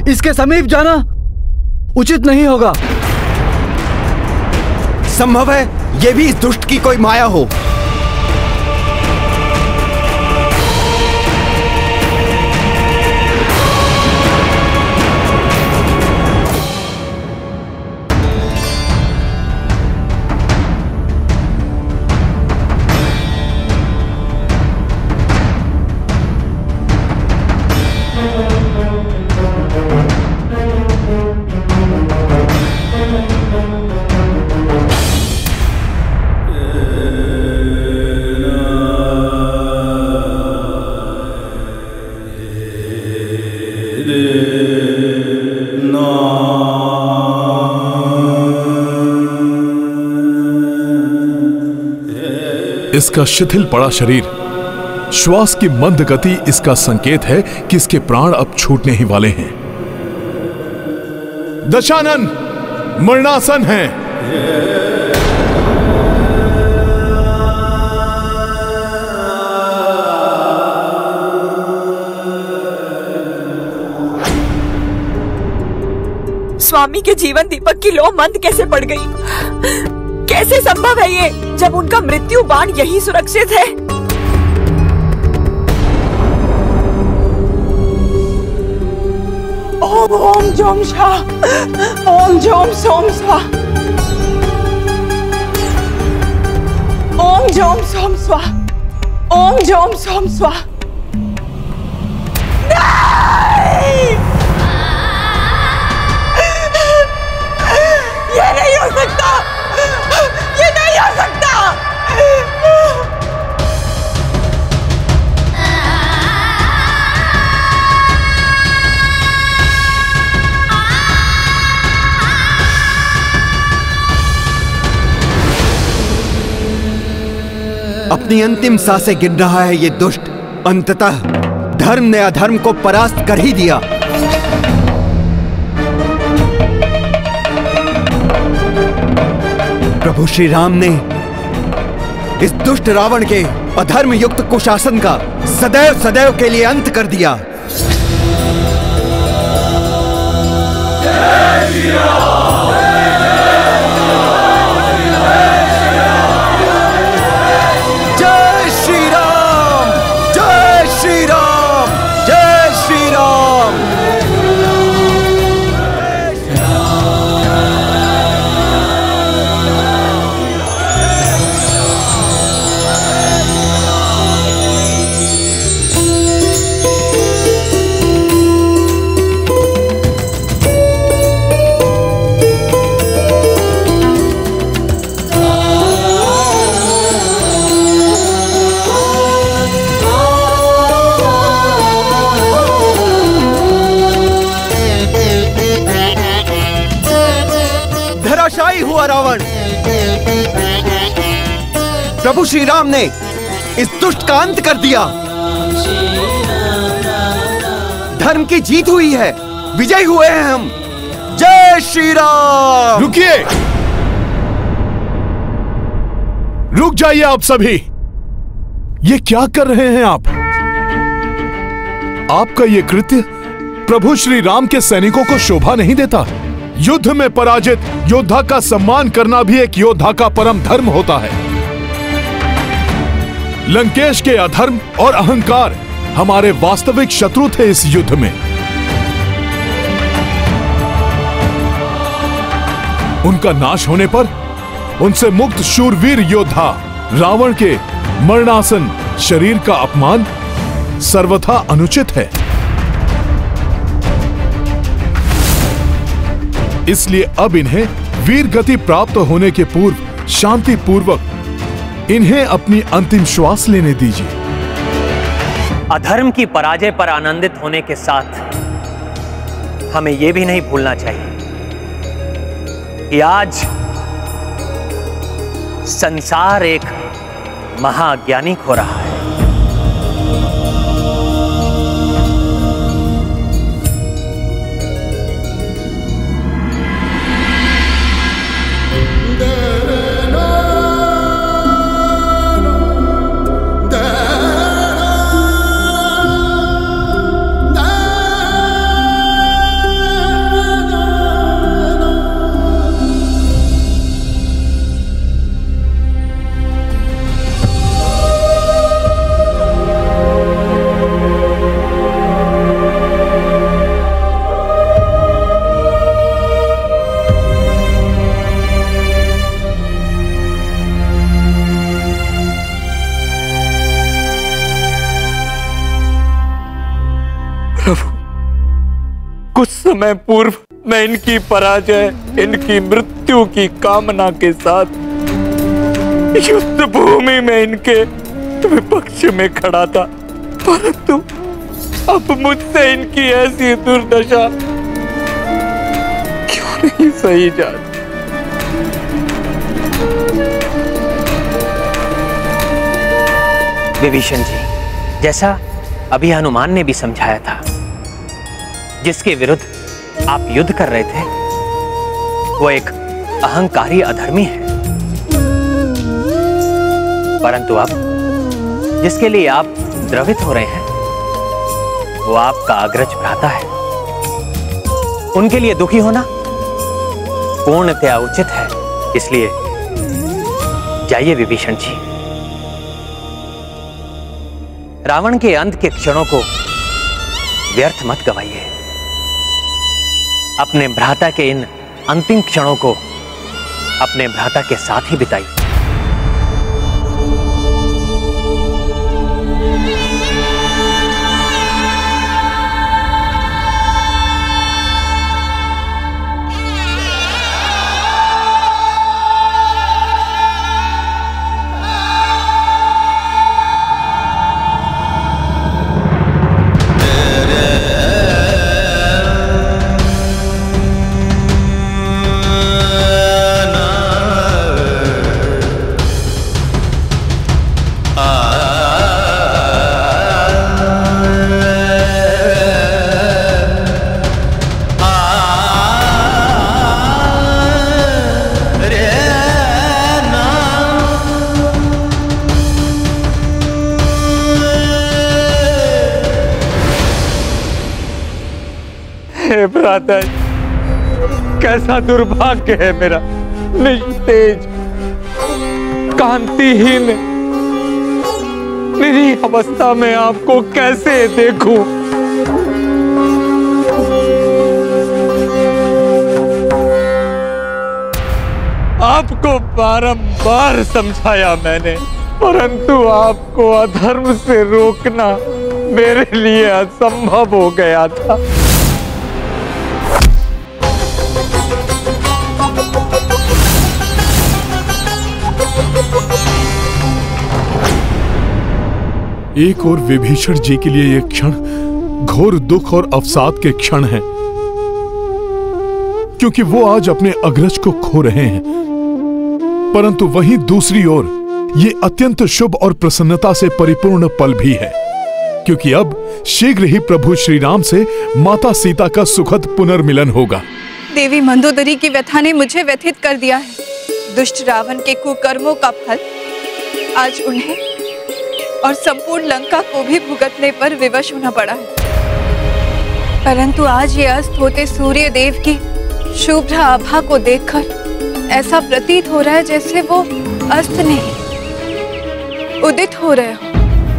इसके समीप जाना उचित नहीं होगा। संभव है ये भी इस दुष्ट की कोई माया हो। इसका शिथिल पड़ा शरीर, श्वास की मंद गति इसका संकेत है कि इसके प्राण अब छूटने ही वाले हैं। दशानन मरणासन है। स्वामी के जीवन दीपक की लौ मंद कैसे पड़ गई? कैसे संभव है ये, जब उनका मृत्यु बाण यही सुरक्षित है? ओम ओम जोम शा, ओम जोम सोम स्वा, ओम जोम सोम स्वा, ओम जोम सोम स्वा। ये नहीं हो सकता, ये नहीं हो सकता। अपनी अंतिम सांसें गिन रहा है ये दुष्ट। अंततः धर्म ने अधर्म को परास्त कर ही दिया। प्रभु श्री राम ने इस दुष्ट रावण के अधर्म युक्त कुशासन का सदैव सदैव के लिए अंत कर दिया। जय श्री राम, जय श्री राम, जय श्री राम, जय श्री राम। धराशायी हुआ रावण। प्रभु श्री राम ने इस दुष्ट का अंत कर दिया। धर्म की जीत हुई है, विजय हुए हैं हम। जय श्री राम। रुकिए, रुक जाइए आप सभी। ये क्या कर रहे हैं आप? आपका ये कृत्य प्रभु श्री राम के सैनिकों को शोभा नहीं देता। युद्ध में पराजित योद्धा का सम्मान करना भी एक योद्धा का परम धर्म होता है। लंकेश के अधर्म और अहंकार हमारे वास्तविक शत्रु थे इस युद्ध में। उनका नाश होने पर उनसे मुक्त शूरवीर योद्धा रावण के मरणासन शरीर का अपमान सर्वथा अनुचित है। इसलिए अब इन्हें वीर गति प्राप्त होने के पूर्व शांति पूर्वक इन्हें अपनी अंतिम श्वास लेने दीजिए। अधर्म की पराजय पर आनंदित होने के साथ हमें यह भी नहीं भूलना चाहिए कि आज संसार एक महाज्ञानी खो रहा है। कुछ समय पूर्व मैं इनकी पराजय, इनकी मृत्यु की कामना के साथ युद्ध भूमि में इनके विपक्ष में खड़ा था, परंतु अब मुझसे इनकी ऐसी दुर्दशा क्यों नहीं सही जाती? विभीषण जी, जैसा अभी हनुमान ने भी समझाया था, जिसके विरुद्ध आप युद्ध कर रहे थे वो एक अहंकारी अधर्मी है, परंतु अब जिसके लिए आप द्रवित हो रहे हैं वो आपका अग्रज भ्राता है। उनके लिए दुखी होना पूर्णतया उचित है, इसलिए जाइए विभीषण जी, रावण के अंत के क्षणों को व्यर्थ मत गवाइए। अपने भ्राता के इन अंतिम क्षणों को अपने भ्राता के साथ ही बिताइए। भ्राता, कैसा दुर्भाग्य है मेरा, निस्तेज, कांतिहीन, निरीह अवस्था में आपको कैसे देखूं? आपको बारंबार समझाया मैंने, परंतु आपको अधर्म से रोकना मेरे लिए असंभव हो गया था। एक और विभीषण जी के लिए यह क्षण घोर दुख और अवसाद के क्षण हैं, क्योंकि वो आज अपने अग्रज को खो रहे हैं, परंतु वहीं दूसरी ओर ये अत्यंत शुभ और प्रसन्नता से परिपूर्ण पल भी है, क्योंकि अब शीघ्र ही प्रभु श्री राम से माता सीता का सुखद पुनर्मिलन होगा। देवी मंदोदरी की व्यथा ने मुझे व्यथित कर दिया है। दुष्ट रावण के कुकर्मों का फल आज उन्हें और संपूर्ण लंका को भी भुगतने पर विवश होना पड़ा है, परंतु आज ये अस्त होते सूर्य देव की शुभ्र आभा को देखकर ऐसा प्रतीत हो रहा है जैसे वो अस्त नहीं उदित हो रहे हो।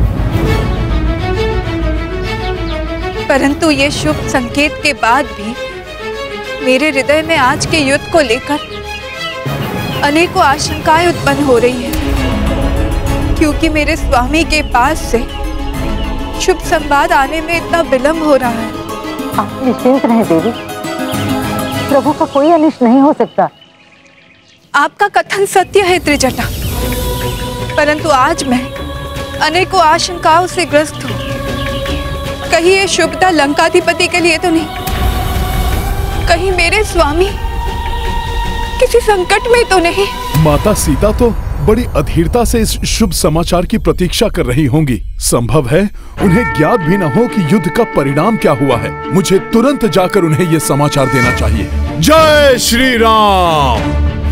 परंतु ये शुभ संकेत के बाद भी मेरे हृदय में आज के युद्ध को लेकर अनेकों आशंकाएं उत्पन्न हो रही हैं, क्योंकि मेरे स्वामी के पास से शुभ संवाद आने में इतना विलंब हो रहा है। आप निश्चिंत रहें देवी, प्रभु का कोई अनिष्ट नहीं हो सकता। आपका कथन सत्य है त्रिजटा, परंतु आज मैं अनेकों आशंकाओं से ग्रस्त हूँ। कहीं ये शुभता लंकाधिपति के लिए तो नहीं, कहीं मेरे स्वामी किसी संकट में तो नहीं। माता सीता तो बड़ी अधीरता से इस शुभ समाचार की प्रतीक्षा कर रही होंगी। संभव है उन्हें ज्ञात भी न हो कि युद्ध का परिणाम क्या हुआ है। मुझे तुरंत जाकर उन्हें यह समाचार देना चाहिए। जय श्री राम।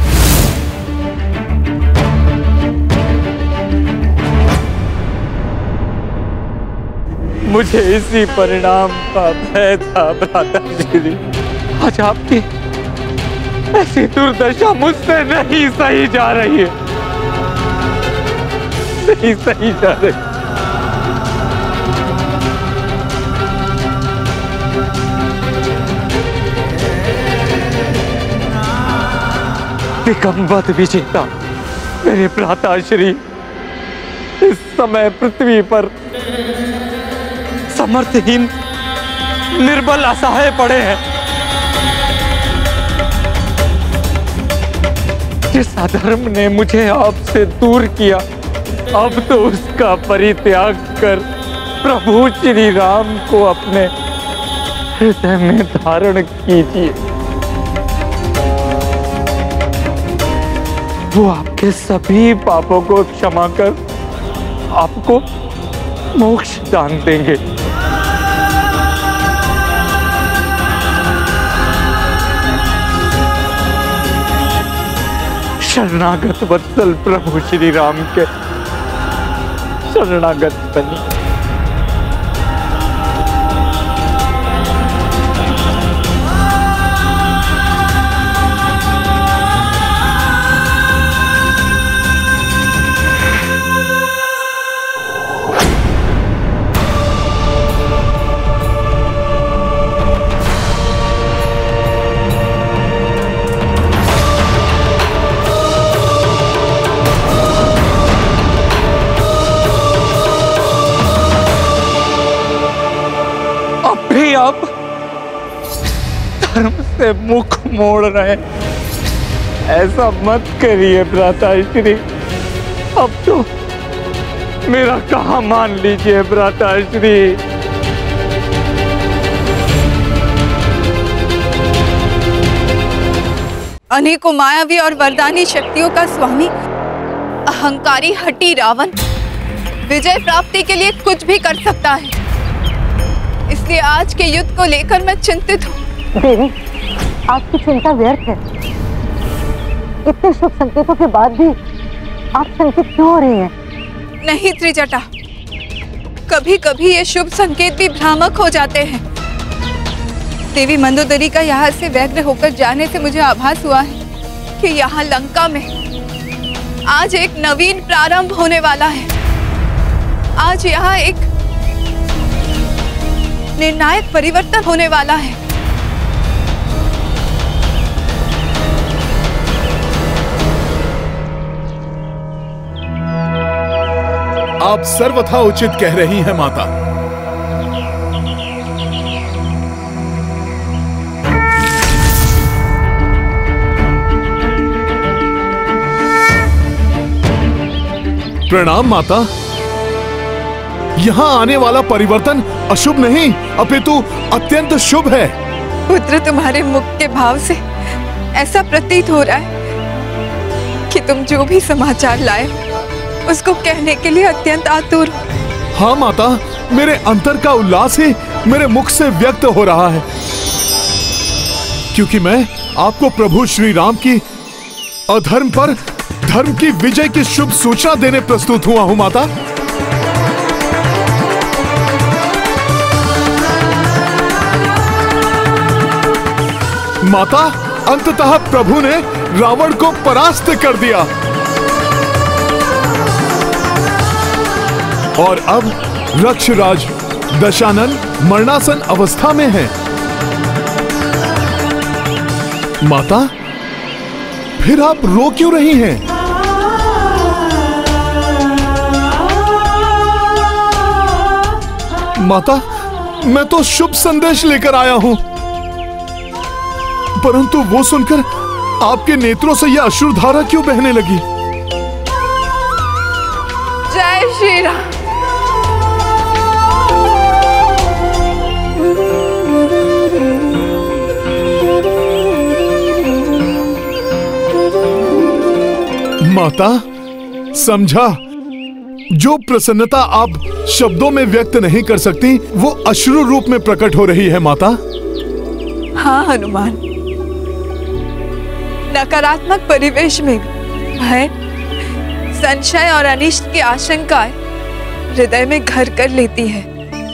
मुझे इसी परिणाम का भय था भ्राता जी। आज आपकी ऐसी दुर्दशा मुझसे नहीं सही जा रही है, नहीं सही जा रही। दिगंबद विजेता मेरे भ्राताश्री इस समय पृथ्वी पर समर्थहीन निर्बल असहाय पड़े हैं। जिस अधर्म ने मुझे आपसे दूर किया, अब तो उसका परित्याग कर प्रभु श्री राम को अपने हृदय में धारण कीजिए। वो आपके सभी पापों को क्षमा कर आपको मोक्ष दान देंगे। शरणागत वत्सल प्रभु श्री राम के शरणागत बनी। आप धर्म से मुख मोड़ रहे हैं, ऐसा मत करिए भ्राताश्री। अब तो मेरा कहा मान लीजिए भ्राताश्री। अनेकों मायावी और वरदानी शक्तियों का स्वामी अहंकारी हठी रावण विजय प्राप्ति के लिए कुछ भी कर सकता है। इसलिए आज के युद्ध को लेकर मैं चिंतित हूँ। देवी, आपकी चिंता व्यर्थ है। इतने शुभ संकेतों के बाद भी आप शंकित क्यों हो रही हैं? नहीं त्रिजटा, कभी कभी ये शुभ संकेत भी भ्रामक हो जाते हैं। देवी मंदोदरी का यहाँ से व्यग्र होकर जाने से मुझे आभास हुआ है कि यहाँ लंका में आज एक नवीन प्रारंभ होने वाला है। आज यहाँ एक निर्णायक परिवर्तन होने वाला है। आप सर्वथा उचित कह रही हैं माता। प्रणाम माता। यहाँ आने वाला परिवर्तन अशुभ नहीं अपितु अत्यंत शुभ है। पुत्र, तुम्हारे मुख के भाव से ऐसा प्रतीत हो रहा है कि तुम जो भी समाचार लाए उसको कहने के लिए अत्यंत आतुर हो। हाँ माता, मेरे अंतर का उल्लास ही मेरे मुख से व्यक्त हो रहा है, क्योंकि मैं आपको प्रभु श्री राम की अधर्म पर धर्म की विजय की शुभ सूचना देने प्रस्तुत हुआ हूँ माता। माता, अंततः प्रभु ने रावण को परास्त कर दिया और अब रक्षराज दशानन मरणासन अवस्था में है। माता, फिर आप रो क्यों रही हैं? माता, मैं तो शुभ संदेश लेकर आया हूं, परंतु वो सुनकर आपके नेत्रों से यह अश्रुधारा क्यों बहने लगी? जय श्री राम। माता, समझा, जो प्रसन्नता आप शब्दों में व्यक्त नहीं कर सकती वो अश्रु रूप में प्रकट हो रही है माता। हाँ हनुमान, नकारात्मक परिवेश में भी भय, संशय और अनिष्ट की आशंकाएं हृदय में घर कर लेती है।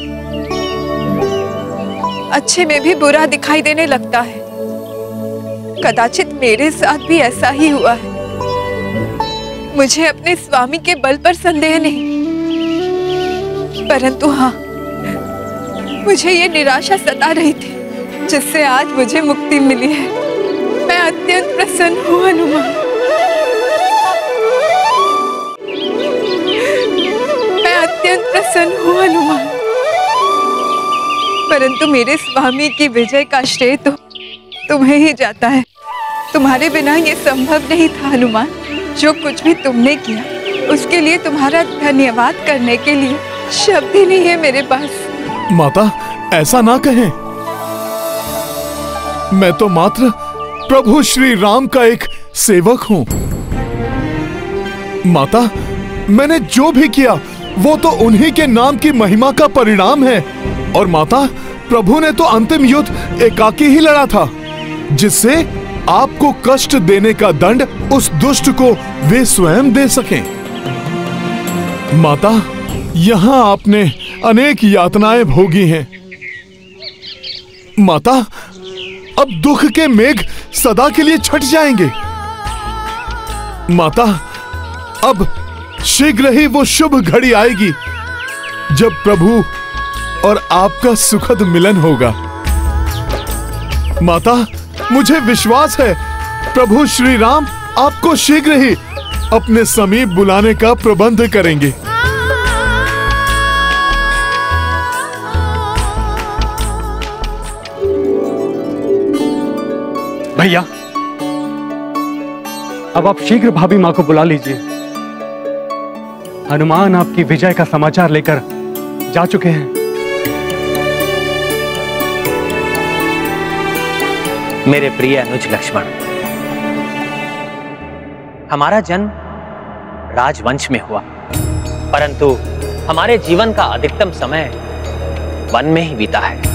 अच्छे में भी बुरा दिखाई देने लगता है। कदाचित मेरे साथ भी ऐसा ही हुआ है। मुझे अपने स्वामी के बल पर संदेह नहीं, परंतु हाँ, मुझे ये निराशा सता रही थी जिससे आज मुझे मुक्ति मिली है। मैं अत्यंत प्रसन्न हूँ हनुमान। मैं अत्यंत प्रसन्न हूँ हनुमान। परंतु मेरे स्वामी की विजय का श्रेय तो तुम्हें ही जाता है। तुम्हारे बिना ये संभव नहीं था हनुमान। जो कुछ भी तुमने किया उसके लिए तुम्हारा धन्यवाद करने के लिए शब्द ही नहीं है मेरे पास। माता, ऐसा ना कहें। मैं तो मात्र प्रभु श्री राम का एक सेवक हूं। माता, मैंने जो भी किया वो तो उन्हीं के नाम की महिमा का परिणाम है। और माता, प्रभु ने तो अंतिम युद्ध एकाकी ही लड़ा था, जिससे आपको कष्ट देने का दंड उस दुष्ट को वे स्वयं दे सकें। माता, यहां आपने अनेक यातनाएं भोगी हैं। माता, अब दुख के मेघ सदा के लिए छट जाएंगे। माता, अब शीघ्र ही वो शुभ घड़ी आएगी जब प्रभु और आपका सुखद मिलन होगा। माता, मुझे विश्वास है प्रभु श्री राम आपको शीघ्र ही अपने समीप बुलाने का प्रबंध करेंगे। भैया, अब आप शीघ्र भाभी मां को बुला लीजिए। हनुमान आपकी विजय का समाचार लेकर जा चुके हैं। मेरे प्रिय अनुज लक्ष्मण, हमारा जन्म राजवंश में हुआ, परंतु हमारे जीवन का अधिकतम समय वन में ही बीता है।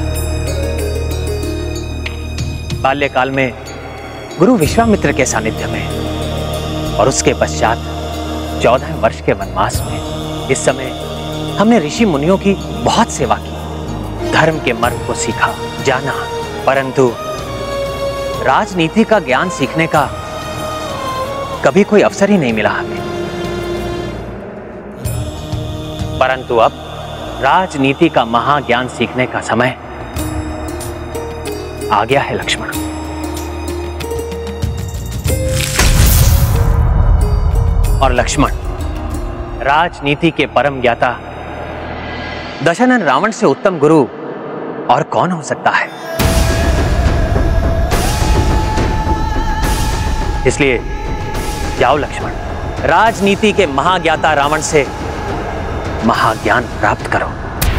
बाल्यकाल में गुरु विश्वामित्र के सानिध्य में और उसके पश्चात 14 वर्ष के वनवास में इस समय हमने ऋषि मुनियों की बहुत सेवा की, धर्म के मर्म को सीखा, जाना, परंतु राजनीति का ज्ञान सीखने का कभी कोई अवसर ही नहीं मिला हमें। परंतु अब राजनीति का महाज्ञान सीखने का समय आ गया है लक्ष्मण। और लक्ष्मण, राजनीति के परम ज्ञाता दशरथ रावण से उत्तम गुरु और कौन हो सकता है। इसलिए जाओ लक्ष्मण, राजनीति के महाज्ञाता रावण से महाज्ञान प्राप्त करो।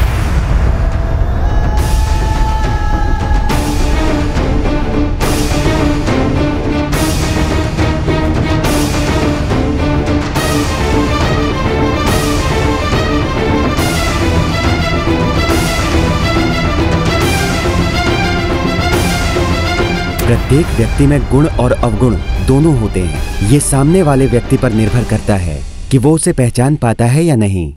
प्रत्येक व्यक्ति में गुण और अवगुण दोनों होते हैं। ये सामने वाले व्यक्ति पर निर्भर करता है कि वो उसे पहचान पाता है या नहीं।